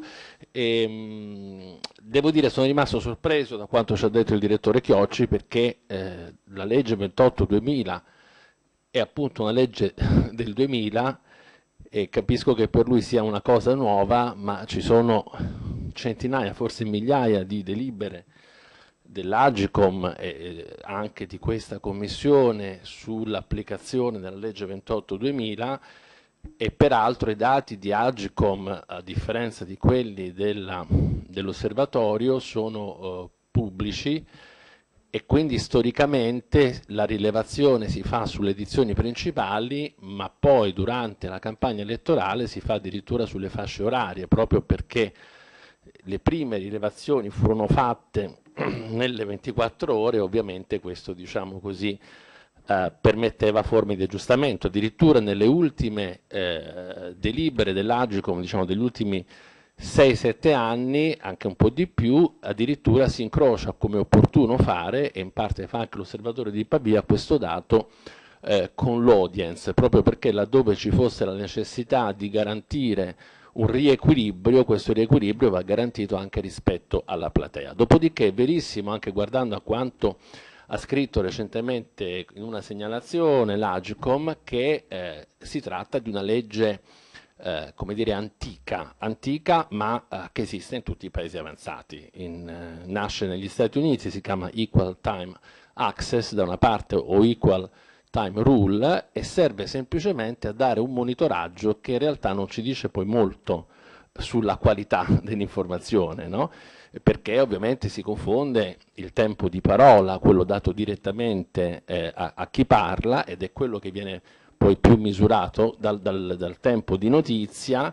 ehm, devo dire sono rimasto sorpreso da quanto ci ha detto il direttore Chiocci, perché eh, la legge ventotto duemila è appunto una legge del duemila e capisco che per lui sia una cosa nuova, ma ci sono centinaia, forse migliaia di delibere dell'Agcom e anche di questa commissione sull'applicazione della legge ventotto duemila. E peraltro i dati di Agcom, a differenza di quelli dell'osservatorio, sono eh, pubblici e quindi storicamente la rilevazione si fa sulle edizioni principali, ma poi durante la campagna elettorale si fa addirittura sulle fasce orarie, proprio perché le prime rilevazioni furono fatte nelle ventiquattro ore, ovviamente questo, diciamo così, Uh, permetteva forme di aggiustamento. Addirittura nelle ultime eh, delibere dell'Agcom, diciamo degli ultimi sei sette anni, anche un po' di più, addirittura si incrocia, come opportuno fare, e in parte fa anche l'osservatore di Pavia, questo dato eh, con l'audience, proprio perché laddove ci fosse la necessità di garantire un riequilibrio, questo riequilibrio va garantito anche rispetto alla platea. Dopodiché è verissimo, anche guardando a quanto ha scritto recentemente in una segnalazione l'Agcom, che eh, si tratta di una legge eh, come dire antica, antica ma eh, che esiste in tutti i paesi avanzati. In, eh, nasce negli Stati Uniti, si chiama Equal Time Access da una parte o Equal Time Rule, e serve semplicemente a dare un monitoraggio che in realtà non ci dice poi molto sulla qualità dell'informazione, no? perché ovviamente si confonde il tempo di parola, quello dato direttamente eh, a, a chi parla, ed è quello che viene poi più misurato dal, dal, dal tempo di notizia,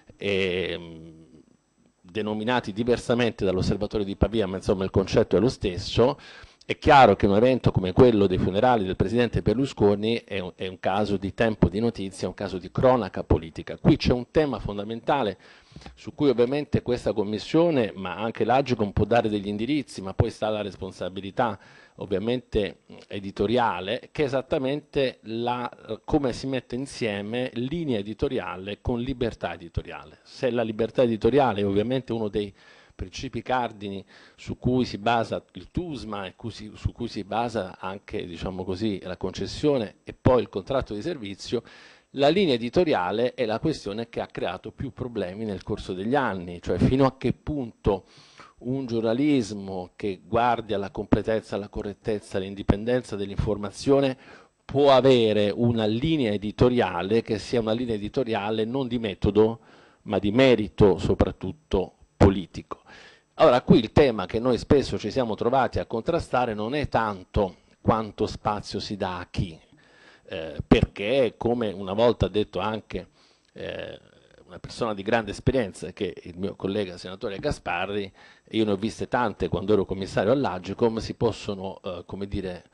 eh, denominati diversamente dall'Osservatorio di Pavia, ma insomma il concetto è lo stesso. È chiaro che un evento come quello dei funerali del presidente Berlusconi è un, è un caso di tempo di notizia, è un caso di cronaca politica. Qui c'è un tema fondamentale su cui ovviamente questa commissione, ma anche l'Agcom, può dare degli indirizzi, ma poi sta la responsabilità ovviamente editoriale, che è esattamente la, come si mette insieme linea editoriale con libertà editoriale. Se la libertà editoriale è ovviamente uno dei principi cardini su cui si basa il TUSMA e su cui si basa anche, diciamo così, la concessione e poi il contratto di servizio, la linea editoriale è la questione che ha creato più problemi nel corso degli anni, cioè fino a che punto un giornalismo che guardi alla completezza, alla correttezza, all'indipendenza dell'informazione può avere una linea editoriale che sia una linea editoriale non di metodo ma di merito soprattutto politico. Allora qui il tema che noi spesso ci siamo trovati a contrastare non è tanto quanto spazio si dà a chi, eh, perché come una volta ha detto anche eh, una persona di grande esperienza, che è il mio collega senatore Gasparri, e io ne ho viste tante quando ero commissario all'Agcom, si possono eh, come dire,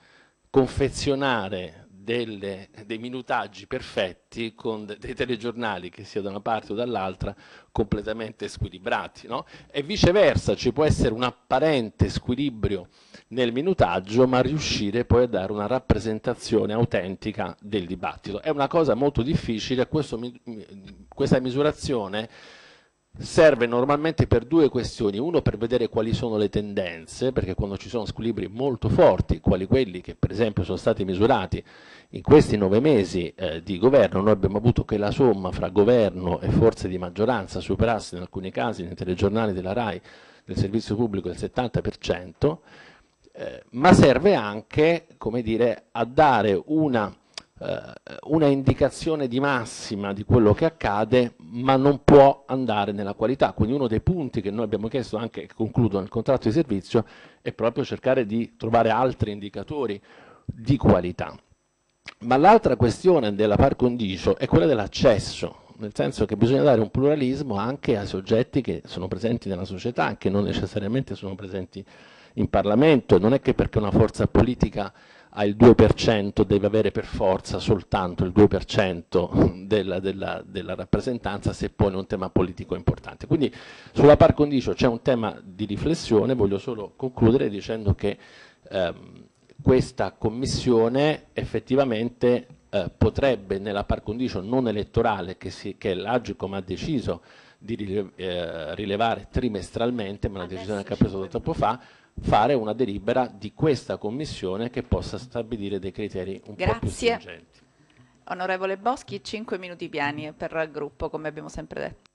confezionare delle, dei minutaggi perfetti con de, dei telegiornali che sia da una parte o dall'altra completamente squilibrati, no? E viceversa ci può essere un apparente squilibrio nel minutaggio ma riuscire poi a dare una rappresentazione autentica del dibattito. È una cosa molto difficile, questo, questa misurazione serve normalmente per due questioni: uno, per vedere quali sono le tendenze, perché quando ci sono squilibri molto forti, quali quelli che per esempio sono stati misurati in questi nove mesi eh, di governo, noi abbiamo avuto che la somma fra governo e forze di maggioranza superasse in alcuni casi nei telegiornali della RAI del servizio pubblico il settanta per cento, eh, ma serve anche, come dire, a dare una una indicazione di massima di quello che accade, ma non può andare nella qualità. Quindi uno dei punti che noi abbiamo chiesto anche, che concludo, nel contratto di servizio è proprio cercare di trovare altri indicatori di qualità. Ma l'altra questione della par condicio è quella dell'accesso, nel senso che bisogna dare un pluralismo anche ai soggetti che sono presenti nella società, che non necessariamente sono presenti in Parlamento. Non è che perché una forza politica ha il due per cento deve avere per forza soltanto il due per cento della, della, della rappresentanza se pone un tema politico importante. Quindi sulla par condicio c'è un tema di riflessione. Voglio solo concludere dicendo che ehm, questa commissione effettivamente eh, potrebbe, nella par condicio non elettorale che, si, che l'Agcom ha deciso di rilev eh, rilevare trimestralmente, ma una decisione che ha preso tempo fa, fare una delibera di questa commissione che possa stabilire dei criteri un Grazie. po' più stringenti. Onorevole Boschi, cinque minuti pieni per il gruppo, come abbiamo sempre detto.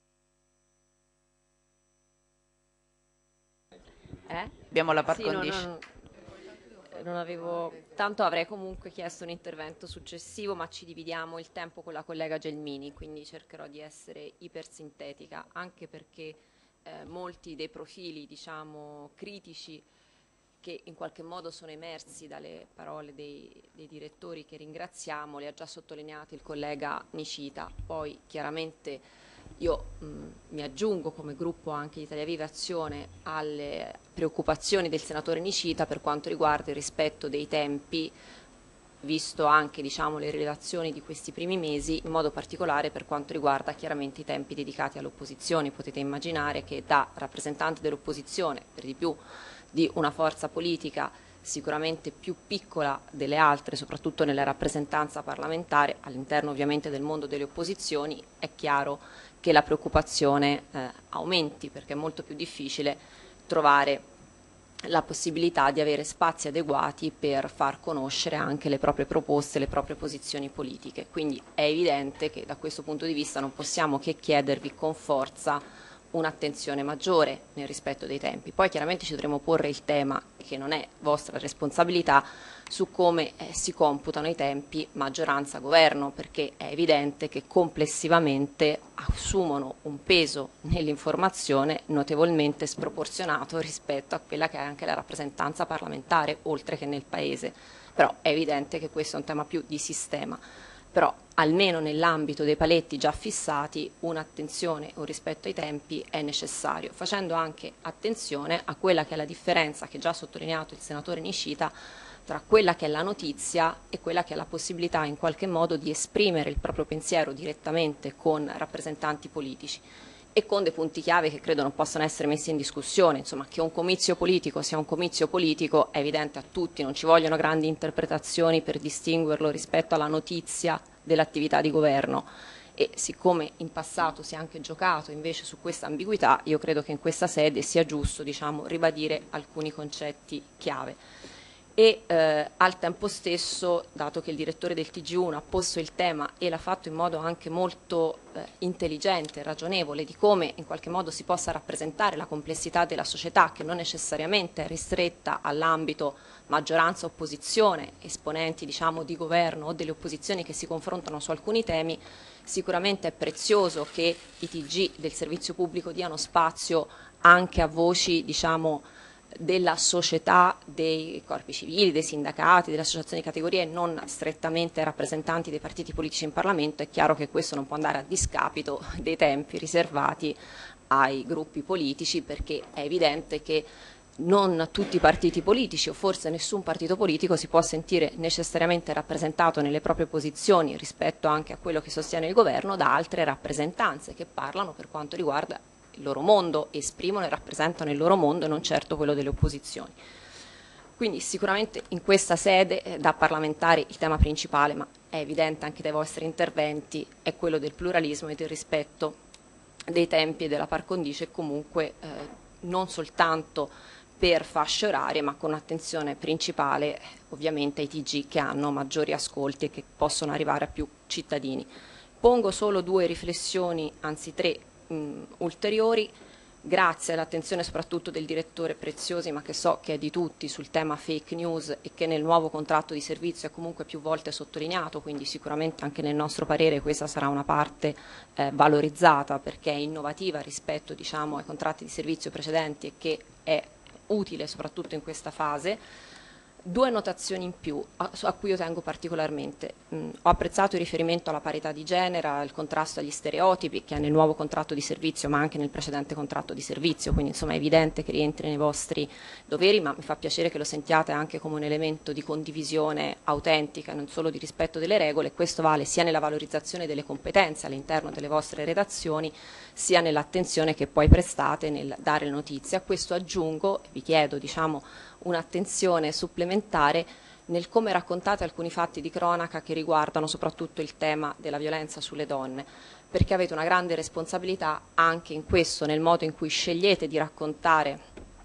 Eh? Abbiamo la par sì, condicio. No, no, non avevo, tanto avrei comunque chiesto un intervento successivo, ma ci dividiamo il tempo con la collega Gelmini, quindi cercherò di essere ipersintetica, anche perché eh, molti dei profili, diciamo, critici che in qualche modo sono emersi dalle parole dei, dei direttori che ringraziamo, le ha già sottolineati il collega Nicita. Poi chiaramente io mh, mi aggiungo come gruppo anche di Italia Viva Azione alle preoccupazioni del senatore Nicita per quanto riguarda il rispetto dei tempi, visto anche, diciamo, le rilevazioni di questi primi mesi, in modo particolare per quanto riguarda chiaramente i tempi dedicati alle opposizioni. Potete immaginare che da rappresentante dell'opposizione, per di più di una forza politica sicuramente più piccola delle altre, soprattutto nella rappresentanza parlamentare, all'interno ovviamente del mondo delle opposizioni, è chiaro che la preoccupazione eh, aumenti, perché è molto più difficile trovare la possibilità di avere spazi adeguati per far conoscere anche le proprie proposte, le proprie posizioni politiche. Quindi è evidente che da questo punto di vista non possiamo che chiedervi con forza un'attenzione maggiore nel rispetto dei tempi. Poi chiaramente ci dovremo porre il tema, che non è vostra responsabilità, su come eh, si computano i tempi maggioranza-governo, perché è evidente che complessivamente assumono un peso nell'informazione notevolmente sproporzionato rispetto a quella che è anche la rappresentanza parlamentare, oltre che nel Paese. Però è evidente che questo è un tema più di sistema. Però almeno nell'ambito dei paletti già fissati un'attenzione o rispetto ai tempi è necessario, facendo anche attenzione a quella che è la differenza che già ha sottolineato il senatore Nishita tra quella che è la notizia e quella che è la possibilità in qualche modo di esprimere il proprio pensiero direttamente con rappresentanti politici e con dei punti chiave che credo non possano essere messi in discussione. Insomma, che un comizio politico sia un comizio politico è evidente a tutti, non ci vogliono grandi interpretazioni per distinguerlo rispetto alla notizia dell'attività di governo. E siccome in passato si è anche giocato invece su questa ambiguità, io credo che in questa sede sia giusto, diciamo, ribadire alcuni concetti chiave. E eh, al tempo stesso, dato che il direttore del T G uno ha posto il tema e l'ha fatto in modo anche molto eh, intelligente, ragionevole, di come in qualche modo si possa rappresentare la complessità della società, che non necessariamente è ristretta all'ambito maggioranza-opposizione, esponenti diciamo di governo o delle opposizioni che si confrontano su alcuni temi, sicuramente è prezioso che i T G del servizio pubblico diano spazio anche a voci diciamo della società, dei corpi civili, dei sindacati, delle associazioni di categoria e non strettamente rappresentanti dei partiti politici in Parlamento. È chiaro che questo non può andare a discapito dei tempi riservati ai gruppi politici, perché è evidente che non tutti i partiti politici, o forse nessun partito politico, si può sentire necessariamente rappresentato nelle proprie posizioni rispetto anche a quello che sostiene il governo da altre rappresentanze che parlano per quanto riguarda il loro mondo, esprimono e rappresentano il loro mondo e non certo quello delle opposizioni. Quindi sicuramente in questa sede eh, da parlamentari il tema principale, ma è evidente anche dai vostri interventi, è quello del pluralismo e del rispetto dei tempi e della par condicio, e comunque eh, non soltanto per fasce orarie, ma con attenzione principale ovviamente ai T G che hanno maggiori ascolti e che possono arrivare a più cittadini. Pongo solo due riflessioni, anzi tre, Mh, ulteriori, grazie all'attenzione soprattutto del direttore Preziosi, ma che so che è di tutti, sul tema fake news e che nel nuovo contratto di servizio è comunque più volte sottolineato, quindi sicuramente anche nel nostro parere questa sarà una parte eh, valorizzata, perché è innovativa rispetto diciamo, ai contratti di servizio precedenti e che è utile soprattutto in questa fase. Due notazioni in più a, a cui io tengo particolarmente. Mm, ho apprezzato il riferimento alla parità di genere, al contrasto agli stereotipi che è nel nuovo contratto di servizio ma anche nel precedente contratto di servizio, quindi insomma è evidente che rientri nei vostri doveri, ma mi fa piacere che lo sentiate anche come un elemento di condivisione autentica, non solo di rispetto delle regole. Questo vale sia nella valorizzazione delle competenze all'interno delle vostre redazioni, sia nell'attenzione che poi prestate nel dare le notizie. A questo aggiungo, vi chiedo diciamo un'attenzione supplementare nel come raccontate alcuni fatti di cronaca che riguardano soprattutto il tema della violenza sulle donne, perché avete una grande responsabilità anche in questo, nel modo in cui scegliete di raccontare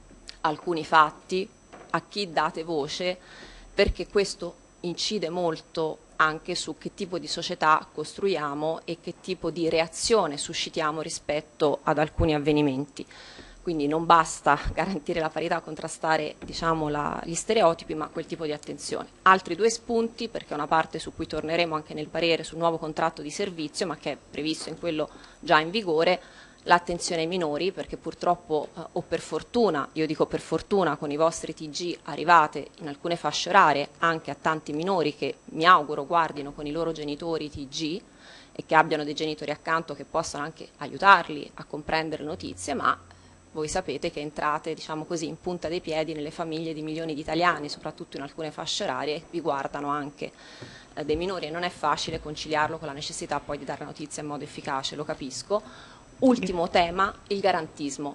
alcuni fatti, a chi date voce, perché questo incide molto anche su che tipo di società costruiamo e che tipo di reazione suscitiamo rispetto ad alcuni avvenimenti. Quindi non basta garantire la parità, contrastare diciamo, la, gli stereotipi, ma quel tipo di attenzione. Altri due spunti, perché è una parte su cui torneremo anche nel parere sul nuovo contratto di servizio, ma che è previsto in quello già in vigore, l'attenzione ai minori, perché purtroppo eh, o per fortuna, io dico per fortuna, con i vostri T G arrivate in alcune fasce orarie anche a tanti minori che mi auguro guardino con i loro genitori T G e che abbiano dei genitori accanto che possano anche aiutarli a comprendere le notizie, ma voi sapete che entrate, diciamo così, in punta dei piedi nelle famiglie di milioni di italiani, soprattutto in alcune fasce orarie, e vi guardano anche eh, dei minori e non è facile conciliarlo con la necessità poi di dare notizia in modo efficace, lo capisco. Ultimo tema, il garantismo.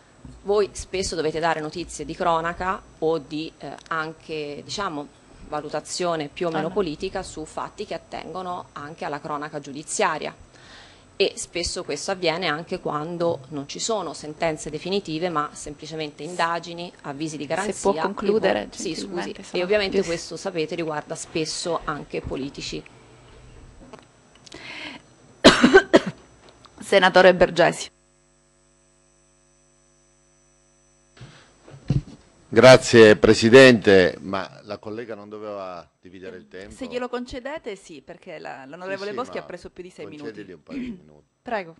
Voi spesso dovete dare notizie di cronaca o di eh, anche, diciamo, valutazione più o meno politica su fatti che attengono anche alla cronaca giudiziaria. E spesso questo avviene anche quando non ci sono sentenze definitive, ma semplicemente indagini, avvisi di garanzia. Se può concludere, e, sì, scusi. Sono... E ovviamente questo, sapete, riguarda spesso anche politici. Senatore Bergesi. Grazie Presidente, ma la collega non doveva dividere il tempo? Se glielo concedete sì, perché la- l'onorevole Sì, sì, Boschi ma ha preso più di sei minuti. concedili un paio di minuti. Prego.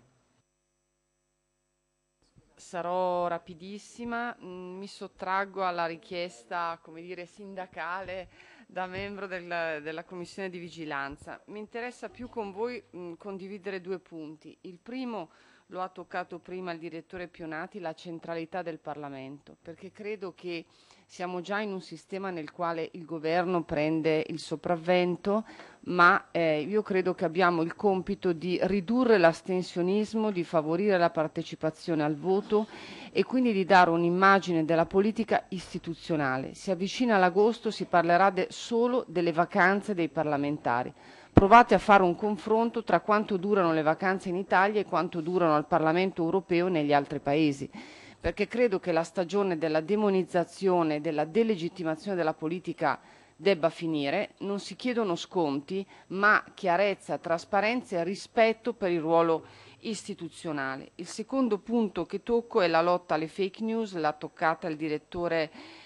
Sarò rapidissima, mm, mi sottraggo alla richiesta, come dire, sindacale da membro del- della Commissione di Vigilanza. Mi interessa più con voi mm, condividere due punti. Il primo lo ha toccato prima il direttore Pionati, la centralità del Parlamento, perché credo che siamo già in un sistema nel quale il governo prende il sopravvento, ma eh, io credo che abbiamo il compito di ridurre l'astensionismo, di favorire la partecipazione al voto e quindi di dare un'immagine della politica istituzionale. Si avvicina l'agosto, si parlerà de- solo delle vacanze dei parlamentari. Provate a fare un confronto tra quanto durano le vacanze in Italia e quanto durano al Parlamento europeo negli altri paesi, perché credo che la stagione della demonizzazione, della delegittimazione della politica debba finire. Non si chiedono sconti, ma chiarezza, trasparenza e rispetto per il ruolo istituzionale. Il secondo punto che tocco è la lotta alle fake news, l'ha toccata il direttore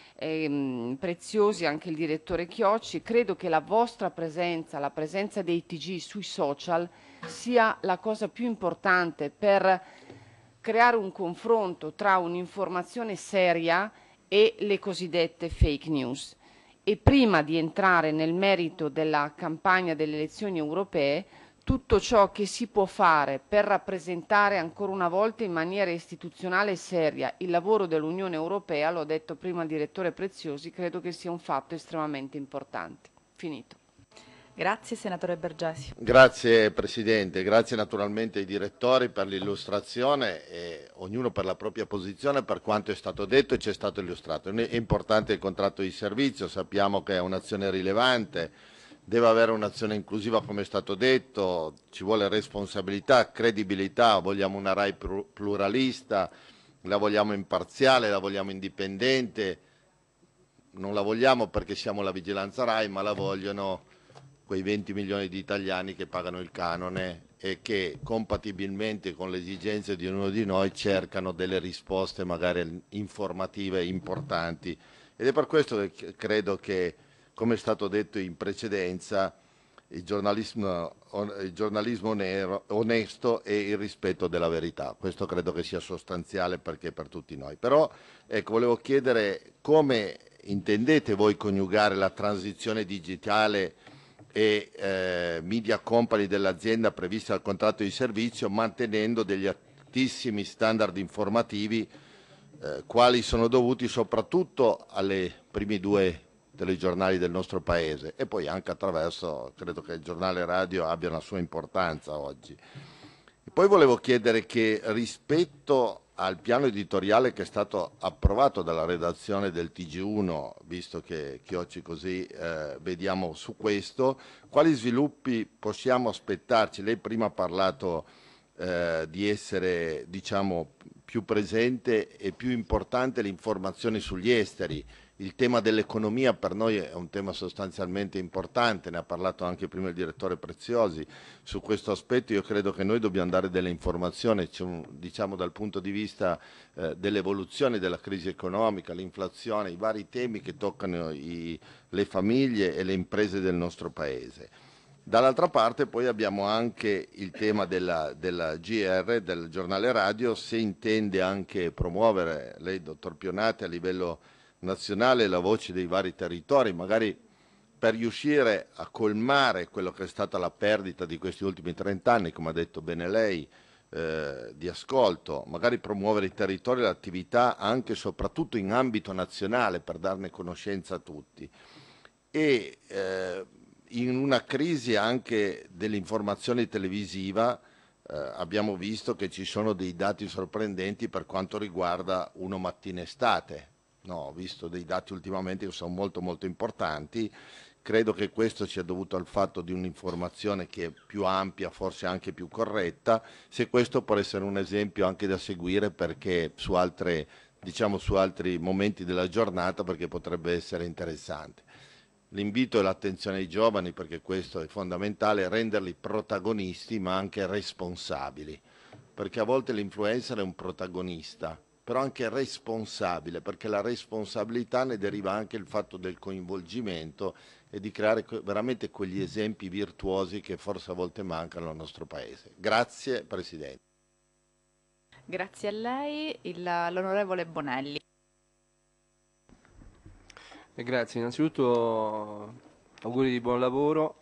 ehm, Preziosi, anche il direttore Chiocci. Credo che la vostra presenza, la presenza dei T G sui social sia la cosa più importante per creare un confronto tra un'informazione seria e le cosiddette fake news. E prima di entrare nel merito della campagna delle elezioni europee, tutto ciò che si può fare per rappresentare ancora una volta in maniera istituzionale e seria il lavoro dell'Unione Europea, l'ho detto prima il direttore Preziosi, credo che sia un fatto estremamente importante. Finito. Grazie, senatore Bergesio. Grazie Presidente, grazie naturalmente ai direttori per l'illustrazione e ognuno per la propria posizione per quanto è stato detto e ci è stato illustrato. È importante il contratto di servizio, sappiamo che è un'azione rilevante, deve avere un'azione inclusiva come è stato detto, ci vuole responsabilità, credibilità, vogliamo una RAI pluralista, la vogliamo imparziale, la vogliamo indipendente, non la vogliamo perché siamo la vigilanza RAI, ma la vogliono quei venti milioni di italiani che pagano il canone e che compatibilmente con le esigenze di ognuno di noi cercano delle risposte magari informative importanti. Ed è per questo che credo che, come è stato detto in precedenza, il giornalismo, il giornalismo nero, onesto e il rispetto della verità. Questo credo che sia sostanziale perché per tutti noi. Però ecco, volevo chiedere come intendete voi coniugare la transizione digitale e eh, media company dell'azienda prevista dal contratto di servizio, mantenendo degli altissimi standard informativi eh, quali sono dovuti soprattutto alle primi due telegiornali del nostro paese e poi anche attraverso, credo che il giornale radio abbia una sua importanza oggi. E poi volevo chiedere che rispetto al piano editoriale che è stato approvato dalla redazione del T G uno, visto che Chiocci così eh, vediamo su questo, quali sviluppi possiamo aspettarci? Lei prima ha parlato eh, di essere, diciamo, più presente e più importante l'informazione sugli esteri. Il tema dell'economia per noi è un tema sostanzialmente importante, ne ha parlato anche prima il direttore Preziosi. Su questo aspetto io credo che noi dobbiamo dare delle informazioni, diciamo dal punto di vista eh, dell'evoluzione della crisi economica, l'inflazione, i vari temi che toccano i, le famiglie e le imprese del nostro Paese. Dall'altra parte poi abbiamo anche il tema della, della G R, del giornale radio, se intende anche promuovere, lei dottor Pionati, a livello nazionale la voce dei vari territori, magari per riuscire a colmare quello che è stata la perdita di questi ultimi trent'anni, come ha detto bene lei, eh, di ascolto, magari promuovere i territori e l'attività anche e soprattutto in ambito nazionale per darne conoscenza a tutti. E eh, in una crisi anche dell'informazione televisiva eh, abbiamo visto che ci sono dei dati sorprendenti per quanto riguarda Uno Mattina Estate. No, ho visto dei dati ultimamente che sono molto molto importanti, credo che questo sia dovuto al fatto di un'informazione che è più ampia, forse anche più corretta, se questo può essere un esempio anche da seguire perché su, altre, diciamo, su altri momenti della giornata perché potrebbe essere interessante. L'invito e l'attenzione ai giovani, perché questo è fondamentale, renderli protagonisti ma anche responsabili, perché a volte l'influencer è un protagonista, però anche responsabile, perché la responsabilità ne deriva anche il fatto del coinvolgimento e di creare veramente quegli esempi virtuosi che forse a volte mancano al nostro Paese. Grazie Presidente. Grazie a lei, l'onorevole Bonelli. Eh, grazie, innanzitutto auguri di buon lavoro.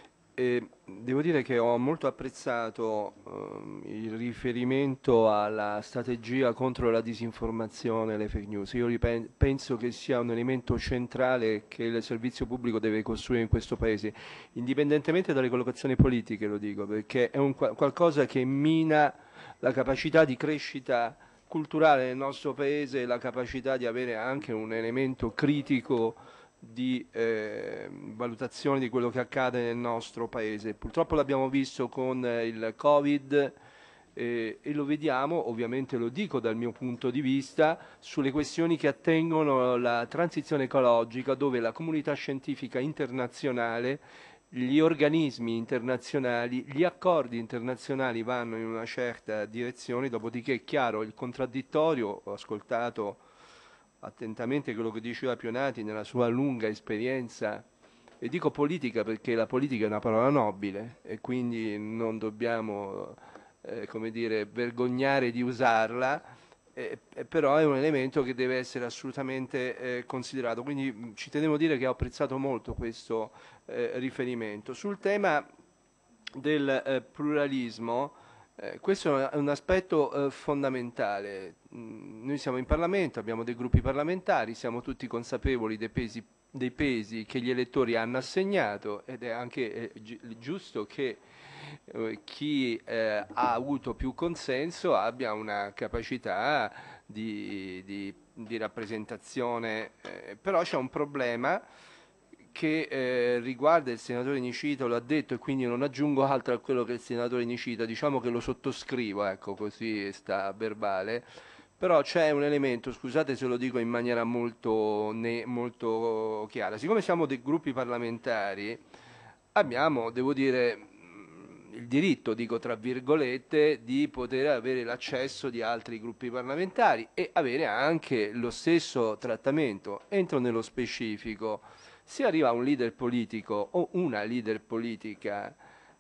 E devo dire che ho molto apprezzato eh, il riferimento alla strategia contro la disinformazione e le fake news. Io ripen- penso che sia un elemento centrale che il servizio pubblico deve costruire in questo Paese, indipendentemente dalle collocazioni politiche, lo dico, perché è un qual- qualcosa che mina la capacità di crescita culturale nel nostro Paese e la capacità di avere anche un elemento critico di eh, valutazione di quello che accade nel nostro Paese. Purtroppo l'abbiamo visto con eh, il Covid eh, e lo vediamo, ovviamente lo dico dal mio punto di vista, sulle questioni che attengono alla transizione ecologica, dove la comunità scientifica internazionale, gli organismi internazionali, gli accordi internazionali vanno in una certa direzione, dopodiché è chiaro il contraddittorio. Ho ascoltato attentamente quello che diceva Pionati nella sua lunga esperienza, e dico politica perché la politica è una parola nobile e quindi non dobbiamo eh, come dire, vergognare di usarla, eh, però è un elemento che deve essere assolutamente eh, considerato, quindi mh, ci tenevo a dire che ho apprezzato molto questo eh, riferimento. Sul tema del eh, pluralismo, Eh, questo è un aspetto eh, fondamentale. Mm, noi siamo in Parlamento, abbiamo dei gruppi parlamentari, siamo tutti consapevoli dei pesi, dei pesi che gli elettori hanno assegnato, ed è anche eh, gi- giusto che eh, chi eh, ha avuto più consenso abbia una capacità di, di, di rappresentazione, eh, però c'è un problema che eh, riguarda il senatore Nicita, lo ha detto e quindi non aggiungo altro a quello che il senatore Nicita, diciamo che lo sottoscrivo, ecco, così sta a verbale, però c'è un elemento, scusate se lo dico in maniera molto, ne, molto chiara, siccome siamo dei gruppi parlamentari abbiamo, devo dire, il diritto, dico tra virgolette, di poter avere l'accesso di altri gruppi parlamentari e avere anche lo stesso trattamento. Entro nello specifico. Se arriva un leader politico o una leader politica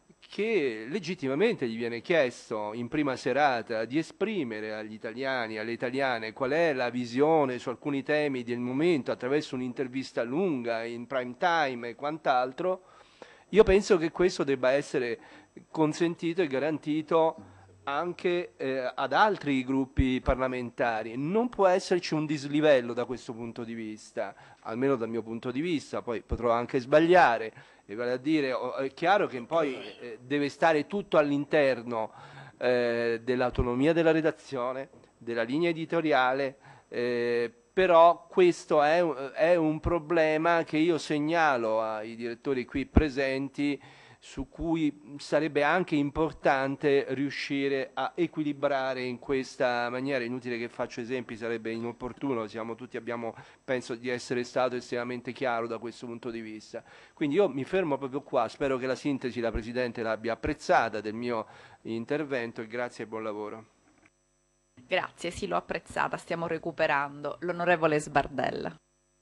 che legittimamente gli viene chiesto in prima serata di esprimere agli italiani, alle italiane, qual è la visione su alcuni temi del momento attraverso un'intervista lunga in prime time e quant'altro, io penso che questo debba essere consentito e garantito anche eh, ad altri gruppi parlamentari. Non può esserci un dislivello da questo punto di vista, almeno dal mio punto di vista, poi potrò anche sbagliare, e vale a dire, è chiaro che poi eh, deve stare tutto all'interno eh, dell'autonomia della redazione, della linea editoriale, eh, però questo è, è un problema che io segnalo ai direttori qui presenti, su cui sarebbe anche importante riuscire a equilibrare in questa maniera. Inutile che faccio esempi, sarebbe inopportuno, siamo tutti, abbiamo, penso di essere stato estremamente chiaro da questo punto di vista. Quindi io mi fermo proprio qua, spero che la sintesi la Presidente l'abbia apprezzata del mio intervento e grazie e buon lavoro. Grazie, sì, l'ho apprezzata, stiamo recuperando. L'onorevole Sbardella.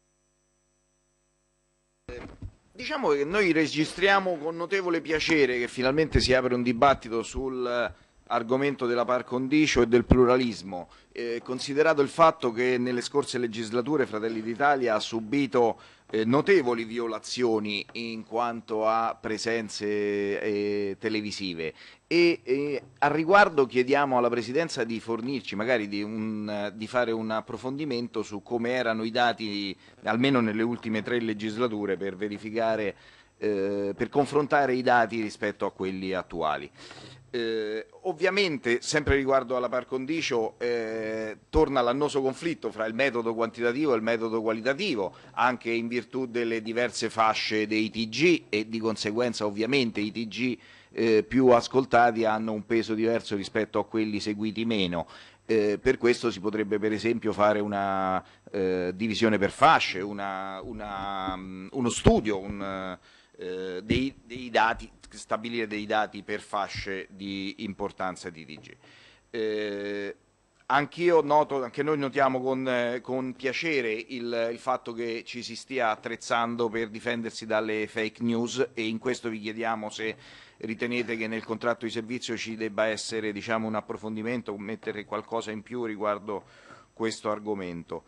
Diciamo che noi registriamo con notevole piacere che finalmente si apre un dibattito sull'argomento della par condicio e del pluralismo, eh, considerato il fatto che nelle scorse legislature Fratelli d'Italia ha subito eh, notevoli violazioni in quanto a presenze eh, televisive e eh, al riguardo chiediamo alla Presidenza di fornirci, magari di, un, di fare un approfondimento su come erano i dati, almeno nelle ultime tre legislature, per verificare, eh, per confrontare i dati rispetto a quelli attuali. Eh, ovviamente, sempre riguardo alla par condicio, eh, torna l'annoso conflitto fra il metodo quantitativo e il metodo qualitativo, anche in virtù delle diverse fasce dei T G e di conseguenza ovviamente i T G eh, più ascoltati hanno un peso diverso rispetto a quelli seguiti meno. Eh, per questo si potrebbe per esempio fare una eh, divisione per fasce, una, una, um, uno studio, un, eh, dei, dei dati, stabilire dei dati per fasce di importanza di T G. Eh, Anch'io noto, anche noi notiamo con, eh, con piacere il, il fatto che ci si stia attrezzando per difendersi dalle fake news, e in questo vi chiediamo se ritenete che nel contratto di servizio ci debba essere, diciamo, un approfondimento, mettere qualcosa in più riguardo questo argomento.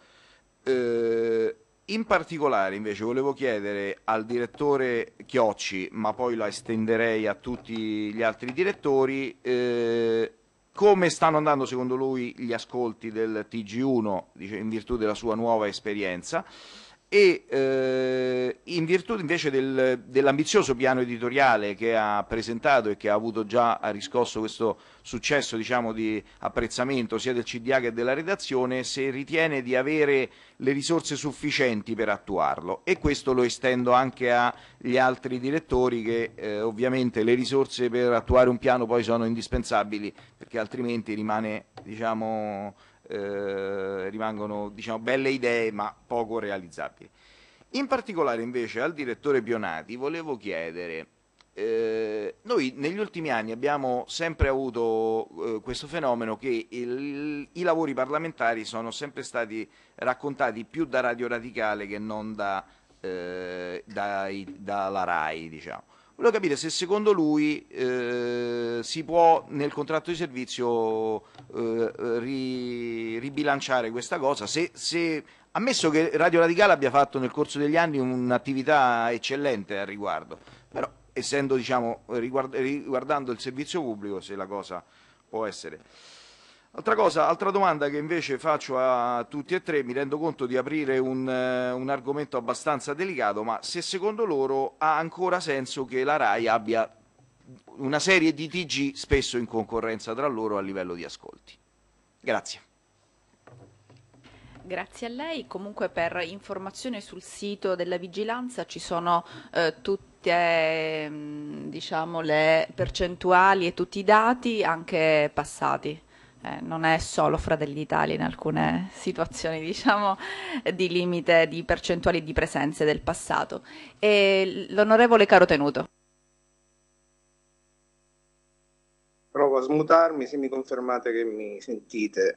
Eh, in particolare invece volevo chiedere al direttore Chiocci, ma poi la estenderei a tutti gli altri direttori, eh, come stanno andando secondo lui gli ascolti del T G uno, dice, in virtù della sua nuova esperienza, e eh, in virtù invece del, dell'ambizioso piano editoriale che ha presentato e che ha avuto già, ha riscosso questo successo, diciamo, di apprezzamento sia del C D A che della redazione, se ritiene di avere le risorse sufficienti per attuarlo. E questo lo estendo anche agli altri direttori, che eh, ovviamente le risorse per attuare un piano poi sono indispensabili, perché altrimenti rimane, diciamo, Eh, rimangono, diciamo, belle idee ma poco realizzabili. In particolare invece al direttore Pionati volevo chiedere, eh, noi negli ultimi anni abbiamo sempre avuto eh, questo fenomeno che il, i lavori parlamentari sono sempre stati raccontati più da Radio Radicale che non da, eh, dai, dalla RAI, diciamo. Volevo capire se secondo lui eh, si può nel contratto di servizio eh, ri, ribilanciare questa cosa, se, se, ammesso che Radio Radicale abbia fatto nel corso degli anni un'attività eccellente al riguardo, però essendo, diciamo, riguard, riguardando il servizio pubblico, se la cosa può essere. Altra cosa, altra domanda che invece faccio a tutti e tre, mi rendo conto di aprire un, un argomento abbastanza delicato, ma se secondo loro ha ancora senso che la RAI abbia una serie di T G spesso in concorrenza tra loro a livello di ascolti. Grazie. Grazie a lei. Comunque, per informazione, sul sito della vigilanza ci sono eh, tutte mh, diciamo, le percentuali e tutti i dati, anche passati. Eh, non è solo Fratelli d'Italia in alcune situazioni, diciamo, di limite di percentuali di presenze del passato. E l'onorevole Carotenuto. Provo a smutarmi, se mi confermate che mi sentite.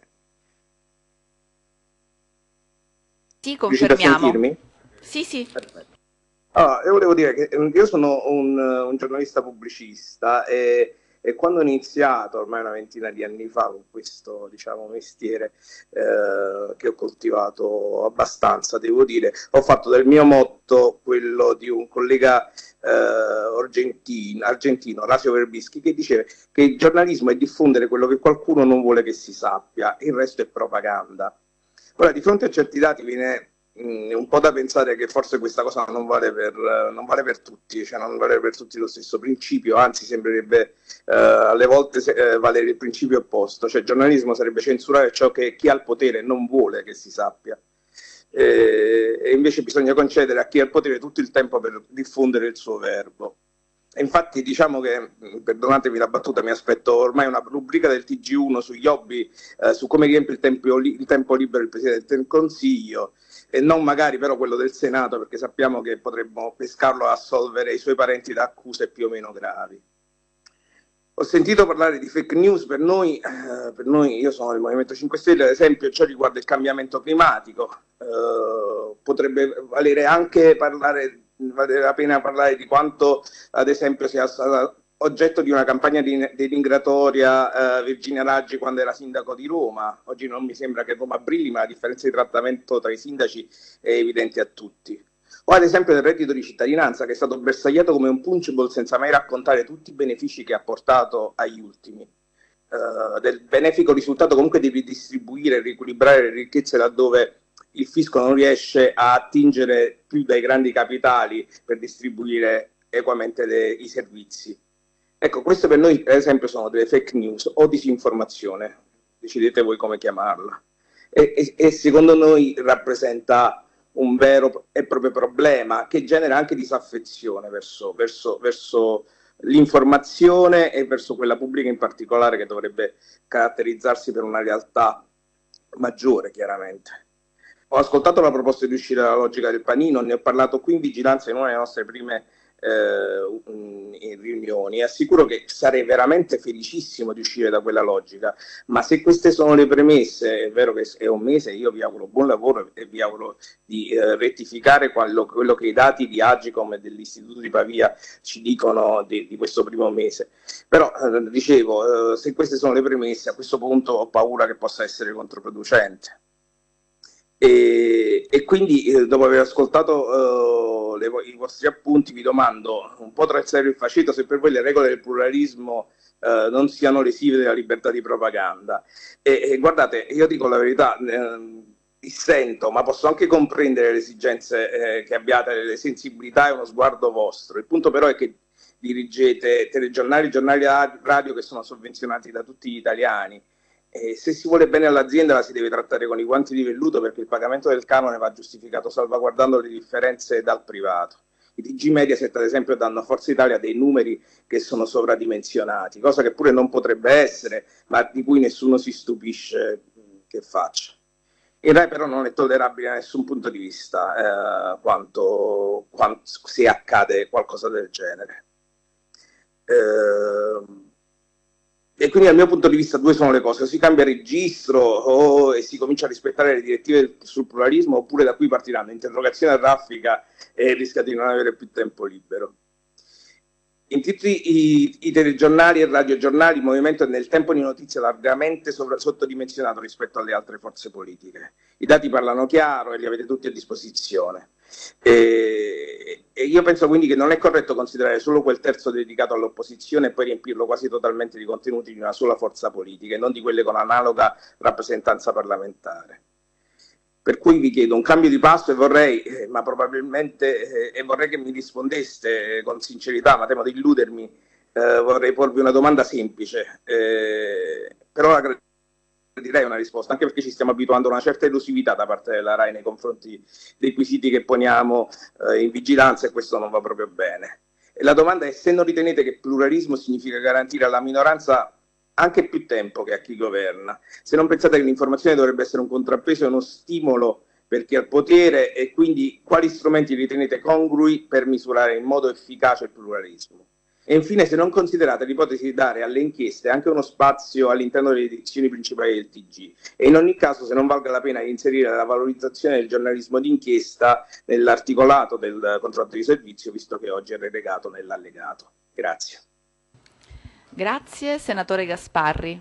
Sì, confermiamo. Sì, sì. Perfetto. Allora, io volevo dire che io sono un, un giornalista pubblicista e E quando ho iniziato, ormai una ventina di anni fa, con questo, diciamo, mestiere eh, che ho coltivato abbastanza, devo dire, ho fatto del mio motto quello di un collega eh, argentino, argentino, Horacio Verbischi, che diceva che il giornalismo è diffondere quello che qualcuno non vuole che si sappia, il resto è propaganda. Ora, di fronte a certi dati viene mh, un po' da pensare che forse questa cosa non vale per, non vale per tutti, cioè non vale per tutti lo stesso principio, anzi sembrerebbe eh, alle volte se, eh, valere il principio opposto, cioè il giornalismo sarebbe censurare ciò che chi ha il potere non vuole che si sappia, e, e invece bisogna concedere a chi ha il potere tutto il tempo per diffondere il suo verbo. E infatti diciamo che, perdonatemi la battuta, mi aspetto ormai una rubrica del T G uno sugli hobby, eh, su come riempie il tempo, il tempo libero il Presidente del Consiglio, e non magari però quello del Senato, perché sappiamo che potremmo pescarlo a assolvere i suoi parenti da accuse più o meno gravi. Ho sentito parlare di fake news, per noi, eh, per noi io sono del Movimento cinque Stelle, ad esempio, ciò riguarda il cambiamento climatico, eh, potrebbe valere anche parlare, vale la pena parlare di quanto, ad esempio, sia stata oggetto di una campagna di denigratoria eh, Virginia Raggi quando era sindaco di Roma. Oggi non mi sembra che Roma brilli, ma la differenza di trattamento tra i sindaci è evidente a tutti. O ad esempio del reddito di cittadinanza, che è stato bersagliato come un punchable senza mai raccontare tutti i benefici che ha portato agli ultimi. Uh, del benefico risultato comunque di ridistribuire e riequilibrare le ricchezze laddove il fisco non riesce a attingere più dai grandi capitali per distribuire equamente le, i servizi. Ecco, queste per noi ad esempio sono delle fake news o disinformazione, decidete voi come chiamarla, e, e, e secondo noi rappresenta un vero e proprio problema che genera anche disaffezione verso, verso, verso l'informazione e verso quella pubblica in particolare, che dovrebbe caratterizzarsi per una realtà maggiore, chiaramente. ho ascoltato la proposta di uscire dalla logica del panino, ne ho parlato qui in vigilanza in una delle nostre prime eh, riunioni e assicuro che sarei veramente felicissimo di uscire da quella logica, ma se queste sono le premesse, è vero che è un mese, io vi auguro buon lavoro e vi auguro di eh, rettificare quello, quello che i dati di Agicom e dell'Istituto di Pavia ci dicono di, di questo primo mese. Però eh, dicevo, eh, se queste sono le premesse, a questo punto ho paura che possa essere controproducente. E, e quindi eh, dopo aver ascoltato uh, le, i vostri appunti vi domando, un po' tra il serio e il faceto, se per voi le regole del pluralismo uh, non siano lesive della libertà di propaganda. E, e guardate, io dico la verità, eh, dissento, ma posso anche comprendere le esigenze eh, che abbiate, le sensibilità e uno sguardo vostro. Il punto però è che dirigete telegiornali, giornali radio che sono sovvenzionati da tutti gli italiani. E se si vuole bene all'azienda la si deve trattare con i guanti di velluto, perché il pagamento del canone va giustificato salvaguardando le differenze dal privato. I T G Mediaset ad esempio danno a Forza Italia dei numeri che sono sovradimensionati, cosa che pure non potrebbe essere, ma di cui nessuno si stupisce che faccia. Il Rai però non è tollerabile da nessun punto di vista eh, quanto, quanto se accade qualcosa del genere. Eh, E quindi dal mio punto di vista due sono le cose: o si cambia registro o, e si comincia a rispettare le direttive sul pluralismo, oppure da qui partiranno interrogazione a raffica e rischia di non avere più tempo libero. In tutti i, i telegiornali e radiogiornali il movimento è nel tempo di notizie largamente sovra, sottodimensionato rispetto alle altre forze politiche. I dati parlano chiaro e li avete tutti a disposizione. E, e io penso quindi che non è corretto considerare solo quel terzo dedicato all'opposizione e poi riempirlo quasi totalmente di contenuti di una sola forza politica e non di quelle con analoga rappresentanza parlamentare. Per cui vi chiedo un cambio di passo e vorrei, eh, ma probabilmente, eh, e vorrei che mi rispondeste eh, con sincerità, ma temo di illudermi, eh, vorrei porvi una domanda semplice, eh, però la direi una risposta, anche perché ci stiamo abituando a una certa elusività da parte della RAI nei confronti dei quesiti che poniamo eh, in vigilanza, e questo non va proprio bene. E la domanda è se non ritenete che pluralismo significa garantire alla minoranza anche più tempo che a chi governa, se non pensate che l'informazione dovrebbe essere un contrappeso e uno stimolo per chi ha il potere, e quindi quali strumenti ritenete congrui per misurare in modo efficace il pluralismo. E infine, se non considerate l'ipotesi di dare alle inchieste anche uno spazio all'interno delle edizioni principali del T G, e in ogni caso se non valga la pena di inserire la valorizzazione del giornalismo d'inchiesta nell'articolato del contratto di servizio, visto che oggi è relegato nell'allegato. Grazie. Grazie, senatore Gasparri.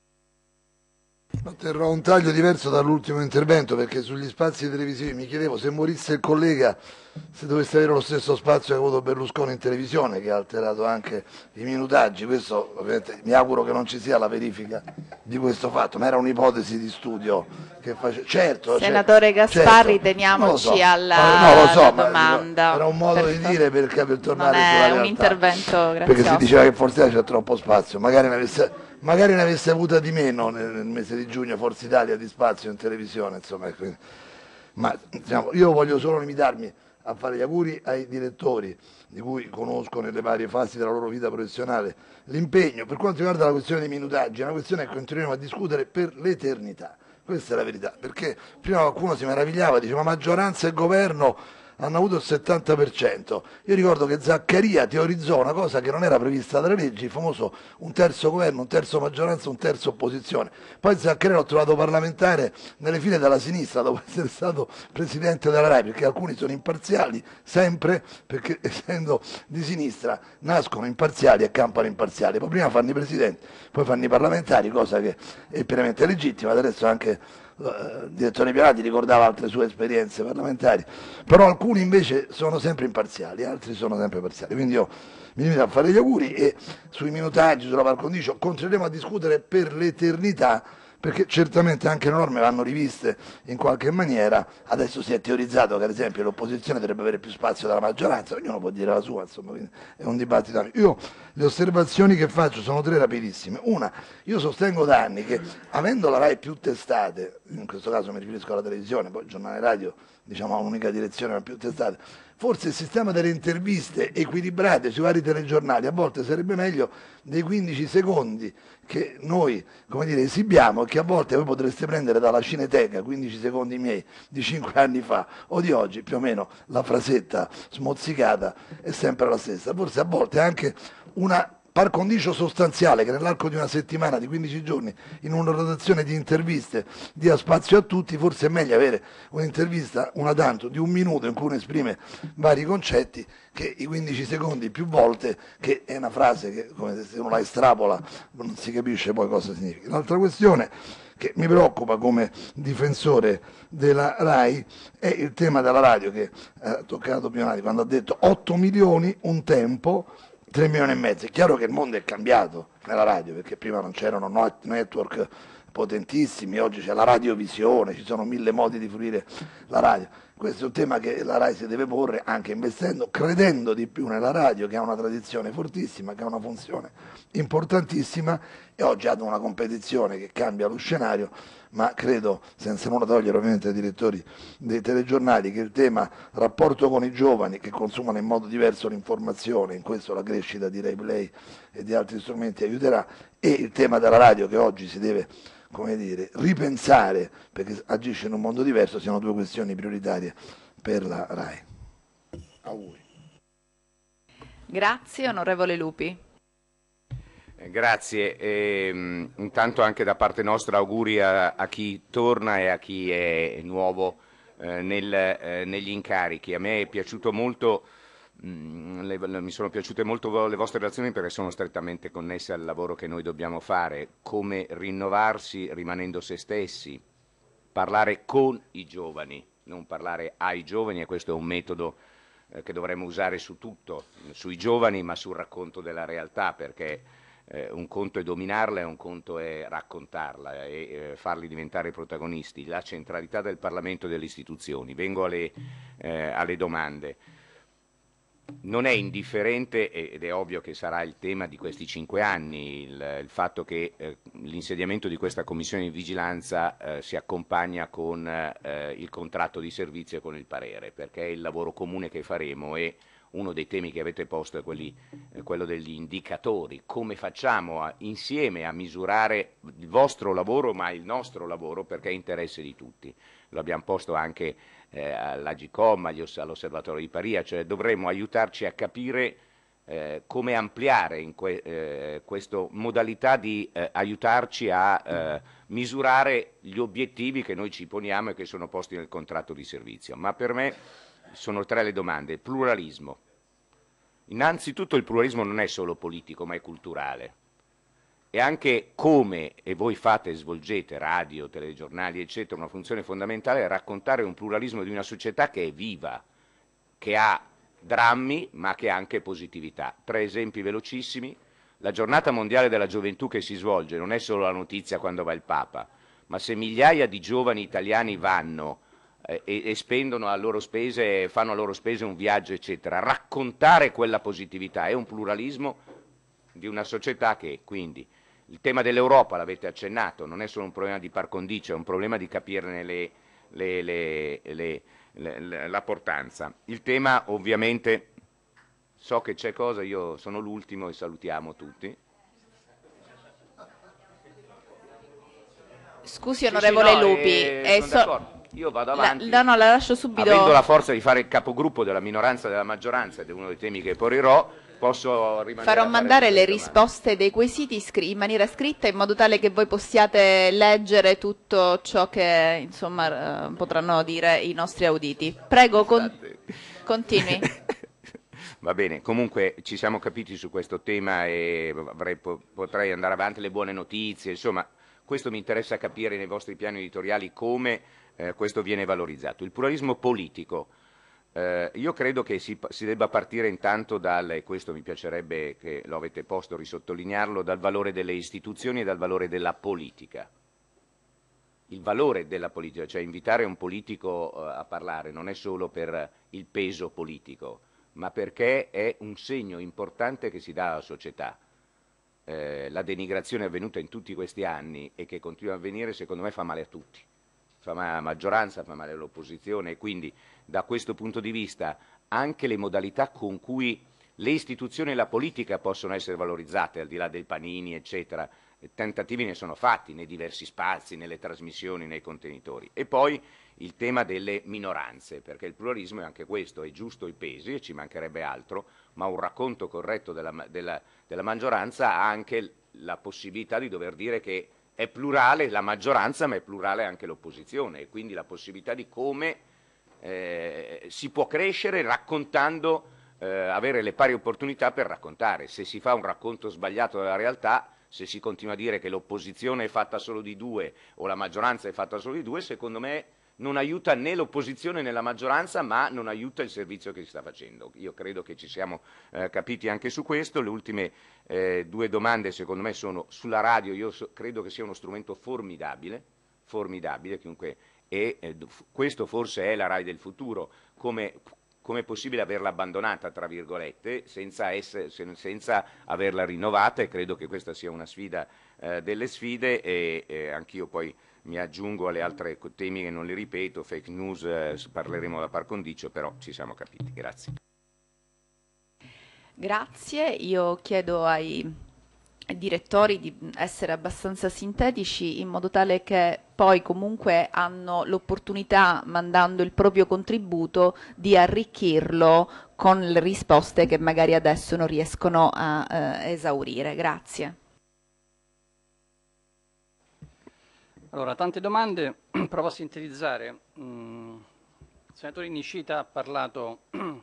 Terrò un taglio diverso dall'ultimo intervento, perché sugli spazi televisivi mi chiedevo se morisse il collega, se dovesse avere lo stesso spazio che ha avuto Berlusconi in televisione, che ha alterato anche i minutaggi. Questo ovviamente mi auguro che non ci sia la verifica di questo fatto, ma era un'ipotesi di studio che face... certo, senatore certo, Gasparri, certo. teniamoci so. alla, no, lo so, alla ma domanda. Era un modo per di dire per, per tornare non sulla è realtà. un intervento grazioso. Perché si diceva che forse c'è troppo spazio, magari ne avesse... Magari ne avesse avuta di meno nel, nel mese di giugno Forza Italia di spazio in televisione, insomma. Quindi. Ma diciamo, io voglio solo limitarmi a fare gli auguri ai direttori, di cui conosco nelle varie fasi della loro vita professionale l'impegno. Per quanto riguarda la questione dei minutaggi, è una questione che continueremo a discutere per l'eternità. Questa è la verità, perché prima qualcuno si meravigliava, diceva maggioranza e governo hanno avuto il settanta per cento. Io ricordo che Zaccaria teorizzò una cosa che non era prevista dalle leggi, il famoso un terzo governo, un terzo maggioranza, un terzo opposizione. Poi Zaccaria l'ho trovato parlamentare nelle file della sinistra dopo essere stato presidente della RAI, perché alcuni sono imparziali sempre, perché essendo di sinistra nascono imparziali e campano imparziali. Poi prima fanno i presidenti, poi fanno i parlamentari, cosa che è pienamente legittima. Adesso anche il direttore Pianati ricordava altre sue esperienze parlamentari, però alcuni invece sono sempre imparziali, altri sono sempre parziali. Quindi io mi limito a fare gli auguri, e sui minutaggi, sulla par condicio continueremo a discutere per l'eternità, perché certamente anche le norme vanno riviste in qualche maniera. Adesso si è teorizzato che ad esempio l'opposizione dovrebbe avere più spazio della maggioranza, ognuno può dire la sua, insomma, quindi è un dibattito. Io le osservazioni che faccio sono tre rapidissime. Una, io sostengo da anni che avendo la RAI più testate, in questo caso mi riferisco alla televisione, poi il giornale radio diciamo ha un'unica direzione ma più testate, forse il sistema delle interviste equilibrate sui vari telegiornali a volte sarebbe meglio dei quindici secondi che noi, come dire, esibiamo e che a volte voi potreste prendere dalla Cineteca, quindici secondi miei di cinque anni fa o di oggi, più o meno la frasetta smozzicata è sempre la stessa. Forse a volte anche una par condicio sostanziale che nell'arco di una settimana, di quindici giorni, in una rotazione di interviste dia spazio a tutti, forse è meglio avere un'intervista una tanto di un minuto in cui uno esprime vari concetti che i quindici secondi più volte, che è una frase che come se uno la estrapola non si capisce poi cosa significa. L'altra questione che mi preoccupa come difensore della RAI è il tema della radio, che ha toccato Pionati quando ha detto otto milioni un tempo, tre milioni e mezzo. È chiaro che il mondo è cambiato nella radio, perché prima non c'erano network potentissimi, oggi c'è la radiovisione, ci sono mille modi di fruire la radio. Questo è un tema che la RAI si deve porre anche investendo, credendo di più nella radio, che ha una tradizione fortissima, che ha una funzione importantissima, e oggi ha una competizione che cambia lo scenario, ma credo, senza nulla togliere ovviamente ai direttori dei telegiornali, che il tema rapporto con i giovani che consumano in modo diverso l'informazione, in questo la crescita di Rai Play e di altri strumenti aiuterà, e il tema della radio che oggi si deve, come dire, ripensare perché agisce in un mondo diverso, siano due questioni prioritarie per la RAI. Auguri. Grazie, onorevole Lupi. Grazie, e, intanto anche da parte nostra auguri a, a chi torna e a chi è nuovo eh, nel, eh, negli incarichi. A me è piaciuto molto, mh, le, mi sono piaciute molto le vostre relazioni perché sono strettamente connesse al lavoro che noi dobbiamo fare, come rinnovarsi rimanendo se stessi, parlare con i giovani, non parlare ai giovani, e questo è un metodo eh, che dovremmo usare su tutto, sui giovani ma sul racconto della realtà, perché Eh, un conto è dominarla e un conto è raccontarla e eh, farli diventare protagonisti. La centralità del Parlamento e delle istituzioni. Vengo alle, eh, alle domande. Non è indifferente, ed è ovvio che sarà il tema di questi cinque anni, il, il fatto che eh, l'insediamento di questa commissione di vigilanza eh, si accompagna con eh, il contratto di servizio e con il parere, perché è il lavoro comune che faremo, e uno dei temi che avete posto è quelli, eh, quello degli indicatori. Come facciamo a, insieme a misurare il vostro lavoro ma il nostro lavoro, perché è interesse di tutti. Lo abbiamo posto anche eh, all'Agicom, all'Osservatorio di Paria, cioè dovremmo aiutarci a capire eh, come ampliare in que, eh, questa modalità di eh, aiutarci a eh, misurare gli obiettivi che noi ci poniamo e che sono posti nel contratto di servizio. Ma per me sono tre le domande. Pluralismo. Innanzitutto il pluralismo non è solo politico ma è culturale, e anche come, e voi fate e svolgete, radio, telegiornali eccetera, una funzione fondamentale è raccontare un pluralismo di una società che è viva, che ha drammi ma che ha anche positività. Tre esempi velocissimi. La giornata mondiale della gioventù che si svolge non è solo la notizia quando va il Papa, ma se migliaia di giovani italiani vanno E, e spendono a loro spese, fanno a loro spese un viaggio eccetera, raccontare quella positività è un pluralismo di una società che, quindi, il tema dell'Europa l'avete accennato, non è solo un problema di par condicio, è un problema di capirne le, le, le, le, le, la portanza. Il tema ovviamente, so che c'è cosa, io sono l'ultimo e salutiamo tutti. Scusi onorevole sì, sì, no, Lupi, eh, è sono so- d'accordo. Io vado avanti, la, no, no, la lascio subito. Avendo la forza di fare il capogruppo della minoranza e della maggioranza, ed è uno dei temi che porrò, posso rimanere Farò a fare mandare le domande. risposte dei quesiti scri- in maniera scritta, in modo tale che voi possiate leggere tutto ciò che insomma eh, potranno dire i nostri auditi. Prego, con- continui. Va bene, comunque ci siamo capiti su questo tema e avrei, po- potrei andare avanti, le buone notizie, insomma, questo mi interessa capire nei vostri piani editoriali come eh, questo viene valorizzato. Il pluralismo politico, eh, io credo che si, si debba partire intanto dal, e questo mi piacerebbe che lo avete posto, risottolinearlo, dal valore delle istituzioni e dal valore della politica. Il valore della politica, cioè invitare un politico eh, a parlare non è solo per il peso politico, ma perché è un segno importante che si dà alla società. Eh, la denigrazione è avvenuta in tutti questi anni e che continua a avvenire, secondo me fa male a tutti, fa male alla maggioranza, fa male all'opposizione, e quindi da questo punto di vista anche le modalità con cui le istituzioni e la politica possono essere valorizzate, al di là dei panini, eccetera. Tentativi ne sono fatti nei diversi spazi, nelle trasmissioni, nei contenitori. E poi il tema delle minoranze, perché il pluralismo è anche questo, è giusto i pesi, e ci mancherebbe altro, ma un racconto corretto della, della, della maggioranza ha anche la possibilità di dover dire che è plurale la maggioranza, ma è plurale anche l'opposizione, e quindi la possibilità di come eh, si può crescere raccontando, eh, avere le pari opportunità per raccontare. Se si fa un racconto sbagliato della realtà, se si continua a dire che l'opposizione è fatta solo di due o la maggioranza è fatta solo di due, secondo me non aiuta né l'opposizione né la maggioranza, ma non aiuta il servizio che si sta facendo. Io credo che ci siamo eh, capiti anche su questo. Le ultime eh, due domande secondo me sono sulla radio. Io so, credo che sia uno strumento formidabile, formidabile chiunque, e eh, questo forse è la RAI del futuro. Come come è possibile averla abbandonata, tra virgolette, senza, essere, senza averla rinnovata, e credo che questa sia una sfida eh, delle sfide, e, e anch'io poi mi aggiungo alle altre temi che non li ripeto, fake news, eh, parleremo da par condicio, però ci siamo capiti. Grazie. Grazie, io chiedo ai direttori di essere abbastanza sintetici in modo tale che poi comunque hanno l'opportunità, mandando il proprio contributo, di arricchirlo con le risposte che magari adesso non riescono a eh, esaurire. Grazie. Allora, tante domande, provo a sintetizzare. Mm, il senatore Nicita ha parlato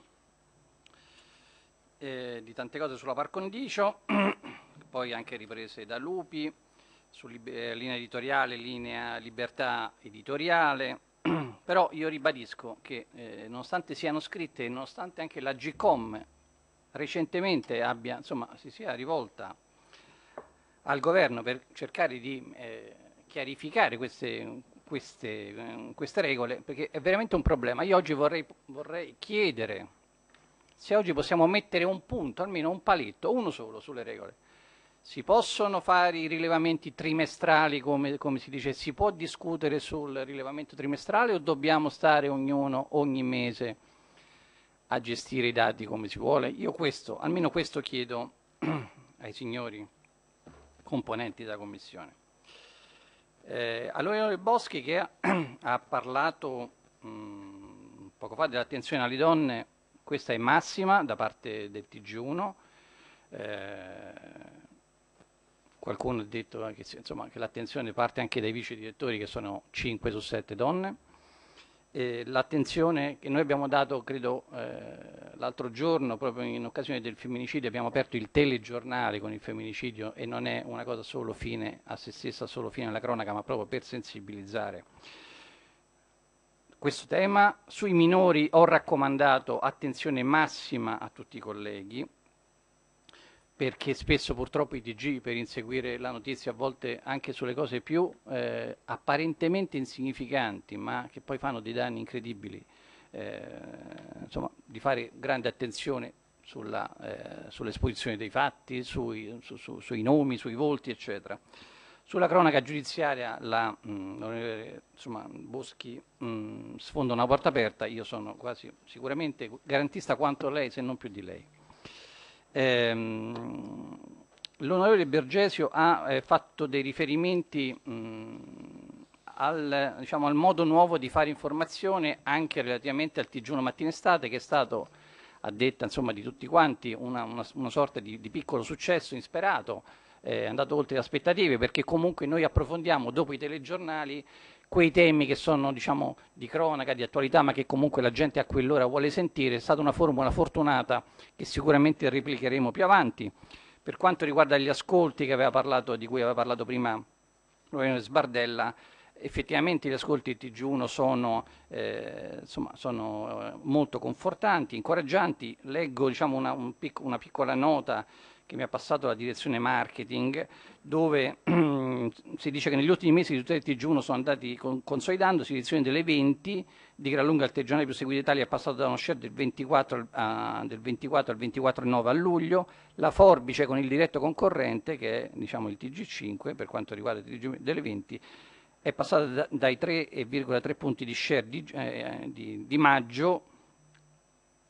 eh, di tante cose sulla par condicio, poi anche riprese da Lupi, su linea editoriale, linea libertà editoriale, però io ribadisco che eh, nonostante siano scritte, nonostante anche la G COM recentemente abbia, insomma, si sia rivolta al governo per cercare di eh, chiarificare queste, queste, eh, queste regole, perché è veramente un problema. Io oggi vorrei, vorrei chiedere se oggi possiamo mettere un punto, almeno un paletto, uno solo, sulle regole. Si possono fare i rilevamenti trimestrali, come, come si dice, si può discutere sul rilevamento trimestrale, o dobbiamo stare ognuno ogni mese a gestire i dati come si vuole? Io questo, almeno questo chiedo ai signori componenti della Commissione. Eh, all'onorevole Boschi, che ha, ha parlato mh, poco fa dell'attenzione alle donne, questa è massima da parte del T G uno. Eh, Qualcuno ha detto che, insomma, che l'attenzione parte anche dai vice direttori, che sono cinque su sette donne. L'attenzione che noi abbiamo dato, credo, eh, l'altro giorno, proprio in occasione del femminicidio, abbiamo aperto il telegiornale con il femminicidio, e non è una cosa solo fine a se stessa, solo fine alla cronaca, ma proprio per sensibilizzare questo tema. Sui minori ho raccomandato attenzione massima a tutti i colleghi, perché spesso purtroppo i T G, per inseguire la notizia, a volte anche sulle cose più eh, apparentemente insignificanti, ma che poi fanno dei danni incredibili, eh, insomma, di fare grande attenzione sulla, eh, sull'esposizione dei fatti, sui, su, su, sui nomi, sui volti, eccetera. Sulla cronaca giudiziaria, la, mh, insomma, Boschi mh, sfonda una porta aperta. Io sono quasi sicuramente garantista quanto lei, se non più di lei. Ehm, L'onorevole Bergesio ha eh, fatto dei riferimenti mh, al, diciamo, al modo nuovo di fare informazione, anche relativamente al T G uno Mattina Estate, che è stato, a detta, insomma, di tutti quanti, una, una, una sorta di, di piccolo successo insperato, è andato oltre le aspettative, perché comunque noi approfondiamo dopo i telegiornali quei temi che sono, diciamo, di cronaca, di attualità, ma che comunque la gente a quell'ora vuole sentire. È stata una formula fortunata che sicuramente replicheremo più avanti. Per quanto riguarda gli ascolti che aveva parlato, di cui aveva parlato prima l'onorevole Sbardella, effettivamente gli ascolti T G uno sono, eh, insomma, sono molto confortanti, incoraggianti. Leggo, diciamo, una, un pic- una piccola nota che mi ha passato la direzione marketing, dove si dice che negli ultimi mesi i risultati T G uno sono andati con, consolidandosi. L'edizione delle venti di gran lunga il telegiornale più seguito d'Italia è passato da uno share del ventiquattro, a, del ventiquattro al ventiquattro virgola nove a luglio. La forbice con il diretto concorrente, che è, diciamo, il T G cinque, per quanto riguarda il T G delle venti, è passata da, dai tre virgola tre punti di share di, eh, di, di maggio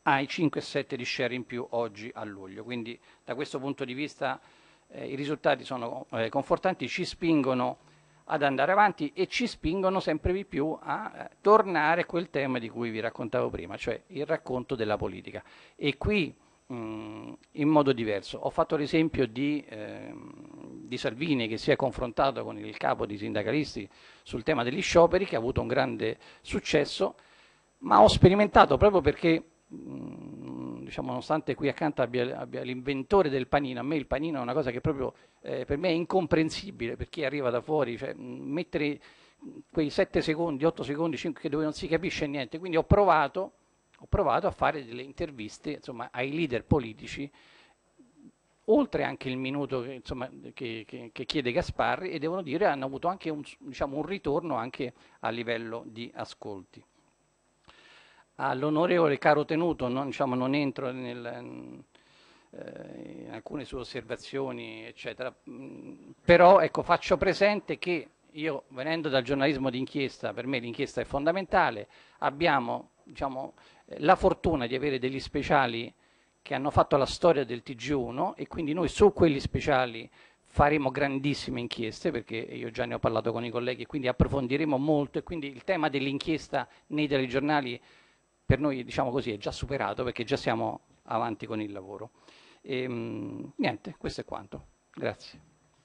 ai cinque sette di share in più oggi a luglio. Quindi da questo punto di vista eh, i risultati sono eh, confortanti, ci spingono ad andare avanti e ci spingono sempre di più a eh, tornare a quel tema di cui vi raccontavo prima, cioè il racconto della politica. E qui mh, in modo diverso. Ho fatto l'esempio di, eh, di Salvini che si è confrontato con il capo di sindacalisti sul tema degli scioperi, che ha avuto un grande successo, ma ho sperimentato proprio perché, mh, diciamo, nonostante qui accanto abbia, abbia l'inventore del panino, a me il panino è una cosa che proprio eh, per me è incomprensibile, per chi arriva da fuori, cioè, mh, mettere quei sette secondi, otto secondi, cinque dove non si capisce niente, quindi ho provato, ho provato a fare delle interviste, insomma, ai leader politici, oltre anche il minuto che, insomma, che, che, che chiede Gasparri, e devono dire hanno avuto anche un, diciamo, un ritorno anche a livello di ascolti. All'onorevole caro tenuto, non, diciamo, non entro nel, eh, in alcune sue osservazioni, eccetera, mh, però ecco, faccio presente che io, venendo dal giornalismo d'inchiesta, per me l'inchiesta è fondamentale, abbiamo, diciamo, la fortuna di avere degli speciali che hanno fatto la storia del T G uno, e quindi noi su quelli speciali faremo grandissime inchieste, perché io già ne ho parlato con i colleghi, quindi approfondiremo molto, e quindi il tema dell'inchiesta nei telegiornali per noi, diciamo così, è già superato, perché già siamo avanti con il lavoro. E, mh, niente, questo è quanto. Grazie.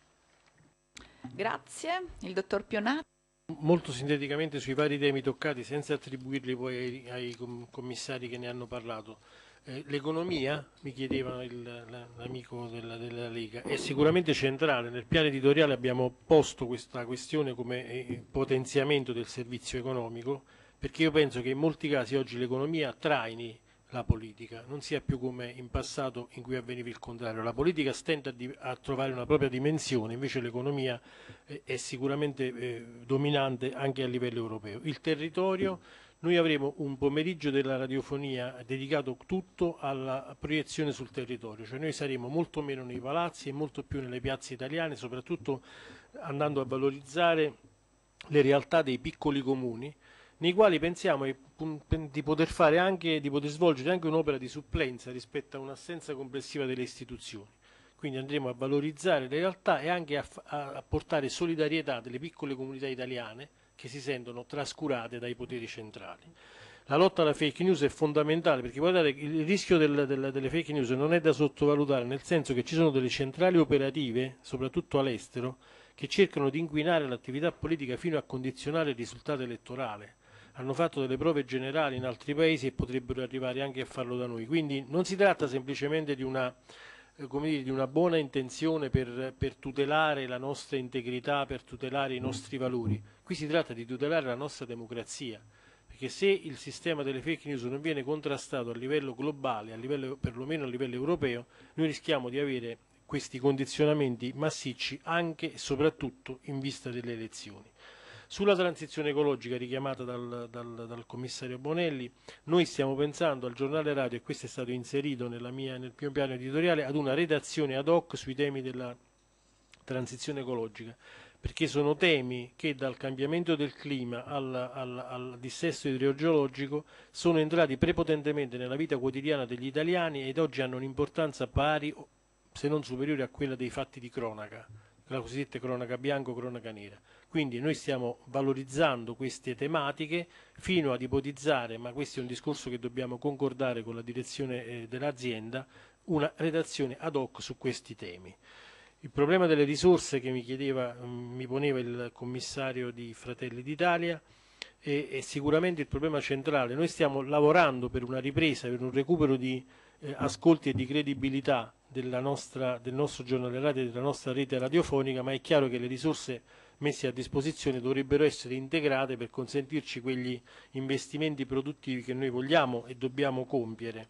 Grazie. Il dottor Pionati. Molto sinteticamente sui vari temi toccati, senza attribuirli poi ai, ai commissari che ne hanno parlato. Eh, l'economia, mi chiedeva l'amico della, della Lega, è sicuramente centrale. Nel piano editoriale abbiamo posto questa questione come eh, potenziamento del servizio economico, perché io penso che in molti casi oggi l'economia traini la politica, non sia più come in passato in cui avveniva il contrario. La politica stenta a, a trovare una propria dimensione, invece l'economia eh, è sicuramente eh, dominante anche a livello europeo. Il territorio, noi avremo un pomeriggio della radiofonia dedicato tutto alla proiezione sul territorio, cioè noi saremo molto meno nei palazzi e molto più nelle piazze italiane, soprattutto andando a valorizzare le realtà dei piccoli comuni, nei quali pensiamo di poter fare anche, di poter svolgere anche un'opera di supplenza rispetto a un'assenza complessiva delle istituzioni. Quindi andremo a valorizzare le realtà e anche a, a portare solidarietà delle piccole comunità italiane che si sentono trascurate dai poteri centrali. La lotta alla fake news è fondamentale, perché guardate, il rischio del, del, delle fake news non è da sottovalutare, nel senso che ci sono delle centrali operative, soprattutto all'estero, che cercano di inquinare l'attività politica fino a condizionare il risultato elettorale. Hanno fatto delle prove generali in altri paesi e potrebbero arrivare anche a farlo da noi. Quindi non si tratta semplicemente di una, eh, come dire, di una buona intenzione per, per tutelare la nostra integrità, per tutelare i nostri valori. Qui si tratta di tutelare la nostra democrazia, perché se il sistema delle fake news non viene contrastato a livello globale, a livello, perlomeno a livello europeo, noi rischiamo di avere questi condizionamenti massicci anche e soprattutto in vista delle elezioni. Sulla transizione ecologica richiamata dal, dal, dal commissario Bonelli, noi stiamo pensando al giornale radio, e questo è stato inserito nella mia, nel mio piano editoriale, ad una redazione ad hoc sui temi della transizione ecologica, perché sono temi che dal cambiamento del clima al, al, al dissesto idrogeologico sono entrati prepotentemente nella vita quotidiana degli italiani ed oggi hanno un'importanza pari, se non superiore, a quella dei fatti di cronaca, la cosiddetta cronaca bianca o cronaca nera. Quindi noi stiamo valorizzando queste tematiche fino ad ipotizzare, ma questo è un discorso che dobbiamo concordare con la direzione eh, dell'azienda, una redazione ad hoc su questi temi. Il problema delle risorse che mi chiedeva, mi poneva il commissario di Fratelli d'Italia è, è sicuramente il problema centrale. Noi stiamo lavorando per una ripresa, per un recupero di eh, ascolti e di credibilità della nostra, del nostro giornale radio e della nostra rete radiofonica, ma è chiaro che le risorse messe a disposizione dovrebbero essere integrate per consentirci quegli investimenti produttivi che noi vogliamo e dobbiamo compiere.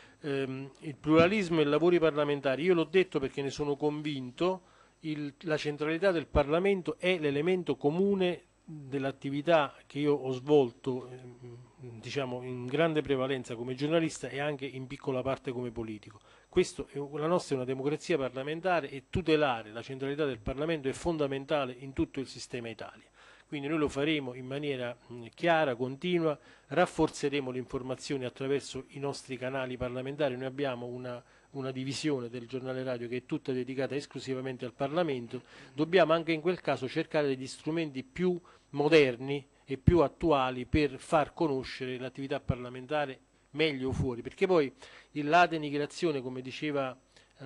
Ehm, il pluralismo e i lavori parlamentari, io l'ho detto perché ne sono convinto, il, la centralità del Parlamento è l'elemento comune dell'attività che io ho svolto eh, diciamo in grande prevalenza come giornalista e anche in piccola parte come politico. Questo è, la nostra è una democrazia parlamentare e tutelare la centralità del Parlamento è fondamentale in tutto il sistema Italia. Quindi noi lo faremo in maniera mh, chiara, continua, rafforzeremo l'informazione attraverso i nostri canali parlamentari. Noi abbiamo una, una divisione del giornale radio che è tutta dedicata esclusivamente al Parlamento. Dobbiamo anche in quel caso cercare degli strumenti più moderni e più attuali per far conoscere l'attività parlamentare meglio fuori, perché poi la denigrazione, come diceva eh,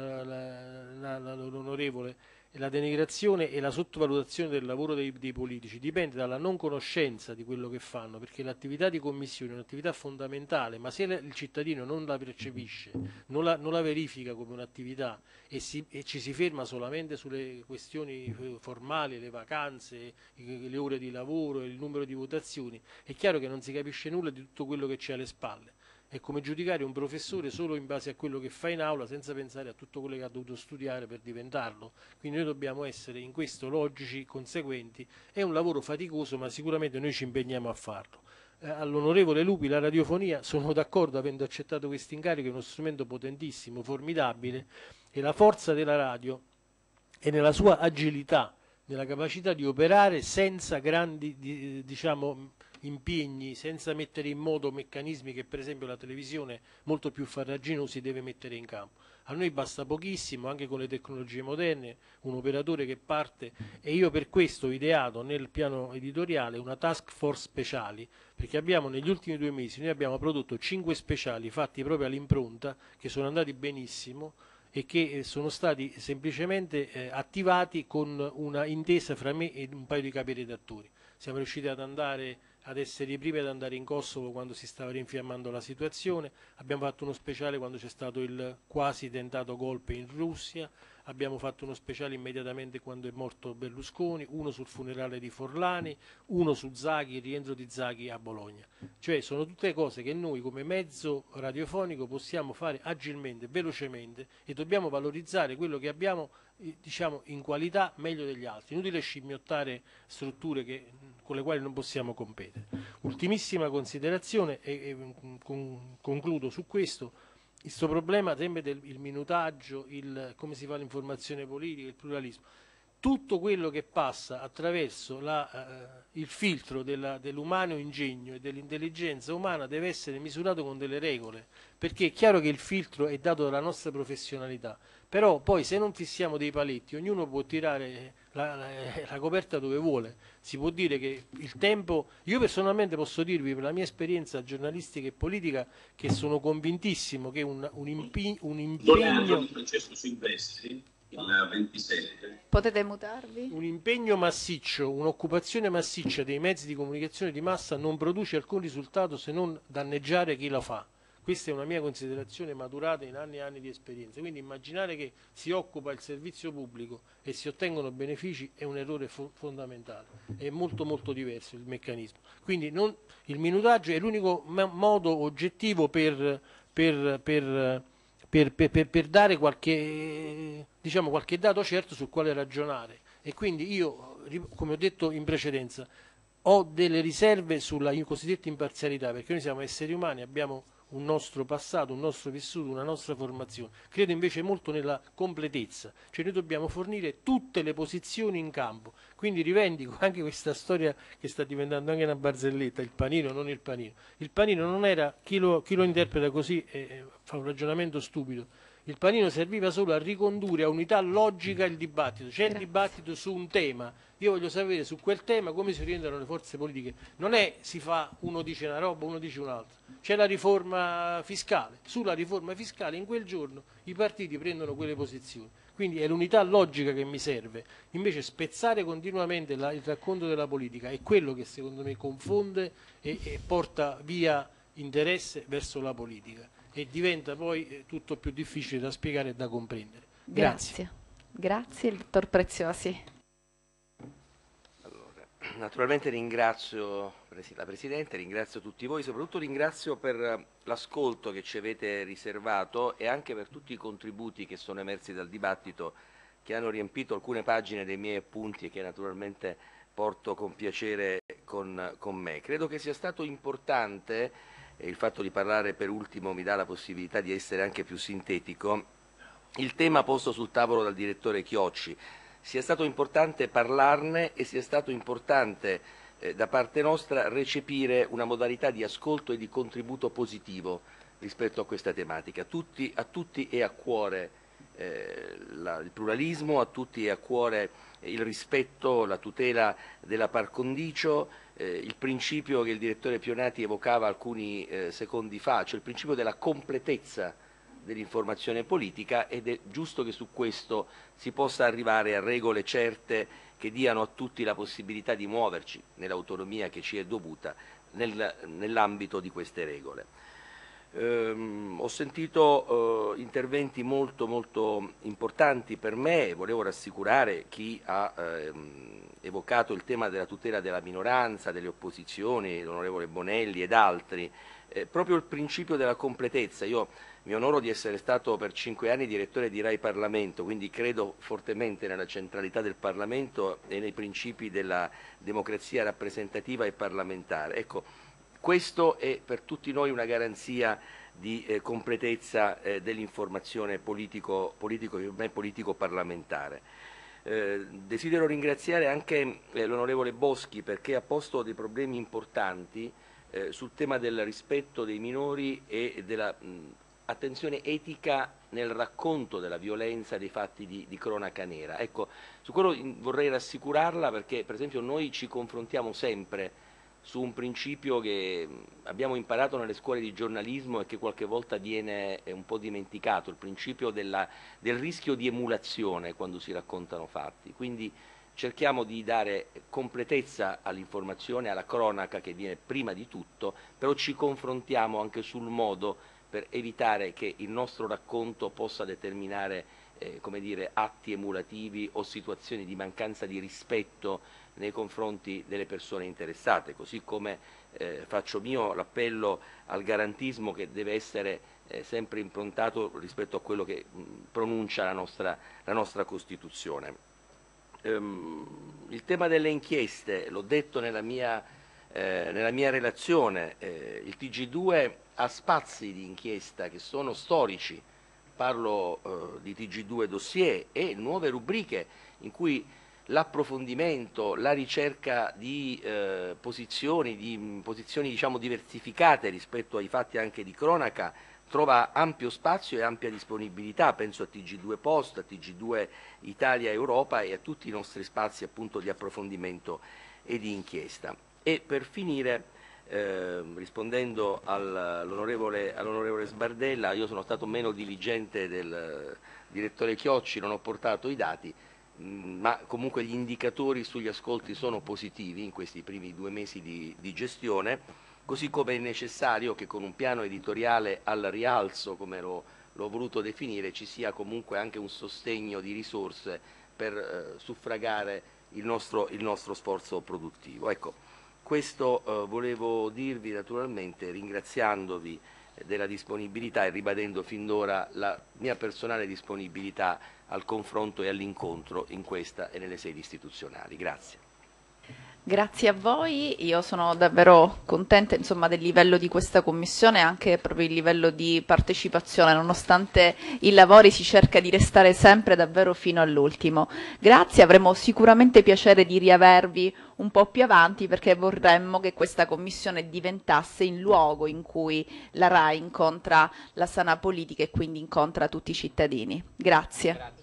l'onorevole, la denigrazione e la sottovalutazione del lavoro dei, dei politici dipende dalla non conoscenza di quello che fanno, perché l'attività di commissione è un'attività fondamentale, ma se il cittadino non la percepisce, non la, non la verifica come un'attività e, si, e ci si ferma solamente sulle questioni formali, le vacanze, le ore di lavoro, il numero di votazioni, è chiaro che non si capisce nulla di tutto quello che c'è alle spalle. È come giudicare un professore solo in base a quello che fa in aula senza pensare a tutto quello che ha dovuto studiare per diventarlo. Quindi noi dobbiamo essere in questo logici, conseguenti. È un lavoro faticoso, ma sicuramente noi ci impegniamo a farlo. Eh, all'onorevole Lupi, la radiofonia, sono d'accordo, avendo accettato questo incarico, è uno strumento potentissimo, formidabile, e la forza della radio è nella sua agilità, nella capacità di operare senza grandi, di, diciamo, impegni, senza mettere in moto meccanismi che per esempio la televisione molto più farraginosi deve mettere in campo. A noi basta pochissimo, anche con le tecnologie moderne, un operatore che parte, e io per questo ho ideato nel piano editoriale una task force speciali, perché abbiamo negli ultimi due mesi noi abbiamo prodotto cinque speciali fatti proprio all'impronta, che sono andati benissimo e che sono stati semplicemente eh, attivati con una intesa fra me e un paio di capi redattori. Siamo riusciti ad andare ad essere i primi ad andare in Kosovo quando si stava rinfiammando la situazione, abbiamo fatto uno speciale quando c'è stato il quasi tentato golpe in Russia, abbiamo fatto uno speciale immediatamente quando è morto Berlusconi, uno sul funerale di Forlani, uno su Zaghi, il rientro di Zaghi a Bologna. Cioè sono tutte cose che noi come mezzo radiofonico possiamo fare agilmente, velocemente, e dobbiamo valorizzare quello che abbiamo eh, diciamo in qualità meglio degli altri. Inutile scimmiottare strutture che, con le quali non possiamo competere. Ultimissima considerazione e, e con, concludo su questo. Questo problema sempre del il minutaggio, il, come si fa l'informazione politica, il pluralismo, tutto quello che passa attraverso la, eh, il filtro della, dell'umano ingegno e dell'intelligenza umana deve essere misurato con delle regole, perché è chiaro che il filtro è dato dalla nostra professionalità, però poi se non fissiamo dei paletti ognuno può tirare la, la, la coperta dove vuole. Si può dire che il tempo, io personalmente posso dirvi per la mia esperienza giornalistica e politica che sono convintissimo che un, un, impi, un impegno Francesco Silvestri il ventisette. Potete mutarvi? Un impegno massiccio, un'occupazione massiccia dei mezzi di comunicazione di massa non produce alcun risultato se non danneggiare chi la fa. Questa è una mia considerazione maturata in anni e anni di esperienza. Quindi immaginare che si occupa il servizio pubblico e si ottengono benefici è un errore fo fondamentale. È molto molto diverso il meccanismo. Quindi non, il minutaggio è l'unico modo oggettivo per, per, per Per, per, per dare qualche, diciamo, qualche dato certo sul quale ragionare, e quindi io, come ho detto in precedenza, ho delle riserve sulla cosiddetta imparzialità, perché noi siamo esseri umani, abbiamo un nostro passato, un nostro vissuto, una nostra formazione. Credo invece molto nella completezza, cioè noi dobbiamo fornire tutte le posizioni in campo, quindi rivendico anche questa storia che sta diventando anche una barzelletta, il panino non il panino. Il panino non era, chi lo, chi lo interpreta così eh, fa un ragionamento stupido, il panino serviva solo a ricondurre a unità logica il dibattito, c'è il dibattito su un tema, io voglio sapere su quel tema come si orientano le forze politiche, non è si fa, uno dice una roba, uno dice un'altra, c'è la riforma fiscale, sulla riforma fiscale in quel giorno i partiti prendono quelle posizioni, quindi è l'unità logica che mi serve, invece spezzare continuamente la, il racconto della politica è quello che secondo me confonde e, e porta via interesse verso la politica. E diventa poi tutto più difficile da spiegare e da comprendere. Grazie. Grazie, Grazie il dottor Preziosi. Allora, naturalmente ringrazio la Presidente, ringrazio tutti voi, soprattutto ringrazio per l'ascolto che ci avete riservato e anche per tutti i contributi che sono emersi dal dibattito, che hanno riempito alcune pagine dei miei appunti e che naturalmente porto con piacere con, con me. Credo che sia stato importante, e il fatto di parlare per ultimo mi dà la possibilità di essere anche più sintetico, il tema posto sul tavolo dal direttore Chiocci, sia stato importante parlarne e sia stato importante eh, da parte nostra recepire una modalità di ascolto e di contributo positivo rispetto a questa tematica. Tutti, a tutti è a cuore eh, la, il pluralismo, a tutti è a cuore il rispetto, la tutela della par condicio, eh, il principio che il direttore Pionati evocava alcuni eh, secondi fa, cioè il principio della completezza dell'informazione politica, ed è giusto che su questo si possa arrivare a regole certe che diano a tutti la possibilità di muoverci nell'autonomia che ci è dovuta nel, nell'ambito di queste regole. Ehm, ho sentito eh, interventi molto molto importanti per me e volevo rassicurare chi ha ehm, evocato il tema della tutela della minoranza, delle opposizioni, l'onorevole Bonelli ed altri, eh, proprio il principio della completezza. Io mi onoro di essere stato per cinque anni direttore di Rai Parlamento, quindi credo fortemente nella centralità del Parlamento e nei principi della democrazia rappresentativa e parlamentare. Ecco, questo è per tutti noi una garanzia di eh, completezza eh, dell'informazione politico, politico, politico parlamentare. Eh, desidero ringraziare anche eh, l'onorevole Boschi perché ha posto dei problemi importanti eh, sul tema del rispetto dei minori e della mh, attenzione etica nel racconto della violenza dei fatti di, di cronaca nera. Ecco, su quello vorrei rassicurarla perché per esempio noi ci confrontiamo sempre su un principio che abbiamo imparato nelle scuole di giornalismo e che qualche volta viene un po' dimenticato, il principio della, del rischio di emulazione quando si raccontano fatti. Quindi cerchiamo di dare completezza all'informazione, alla cronaca che viene prima di tutto, però ci confrontiamo anche sul modo per evitare che il nostro racconto possa determinare eh, come dire, atti emulativi o situazioni di mancanza di rispetto nei confronti delle persone interessate, così come eh, faccio mio l'appello al garantismo che deve essere eh, sempre improntato rispetto a quello che mh, pronuncia la nostra, la nostra Costituzione. Ehm, il tema delle inchieste, l'ho detto nella mia, eh, nella mia relazione, eh, il T G due ha spazi di inchiesta che sono storici, parlo eh, di T G due dossier e nuove rubriche in cui l'approfondimento, la ricerca di eh, posizioni, di posizioni diciamo, diversificate rispetto ai fatti anche di cronaca trova ampio spazio e ampia disponibilità, penso a T G due Post, a T G due Italia Europa e a tutti i nostri spazi appunto di approfondimento e di inchiesta. E per finire, eh, rispondendo all'onorevole all Sbardella, io sono stato meno diligente del direttore Chiocci, non ho portato i dati, ma comunque gli indicatori sugli ascolti sono positivi in questi primi due mesi di, di gestione, così come è necessario che con un piano editoriale al rialzo, come l'ho voluto definire, ci sia comunque anche un sostegno di risorse per eh, suffragare il nostro, il nostro sforzo produttivo. Ecco, questo eh, volevo dirvi naturalmente ringraziandovi della disponibilità e ribadendo fin d'ora la mia personale disponibilità al confronto e all'incontro in questa e nelle sedi istituzionali. Grazie. Grazie a voi, io sono davvero contenta insomma, del livello di questa commissione e anche proprio il livello di partecipazione, nonostante i lavori si cerca di restare sempre davvero fino all'ultimo. Grazie, avremo sicuramente piacere di riavervi un po' più avanti perché vorremmo che questa commissione diventasse il luogo in cui la RAI incontra la sana politica e quindi incontra tutti i cittadini. Grazie. Grazie.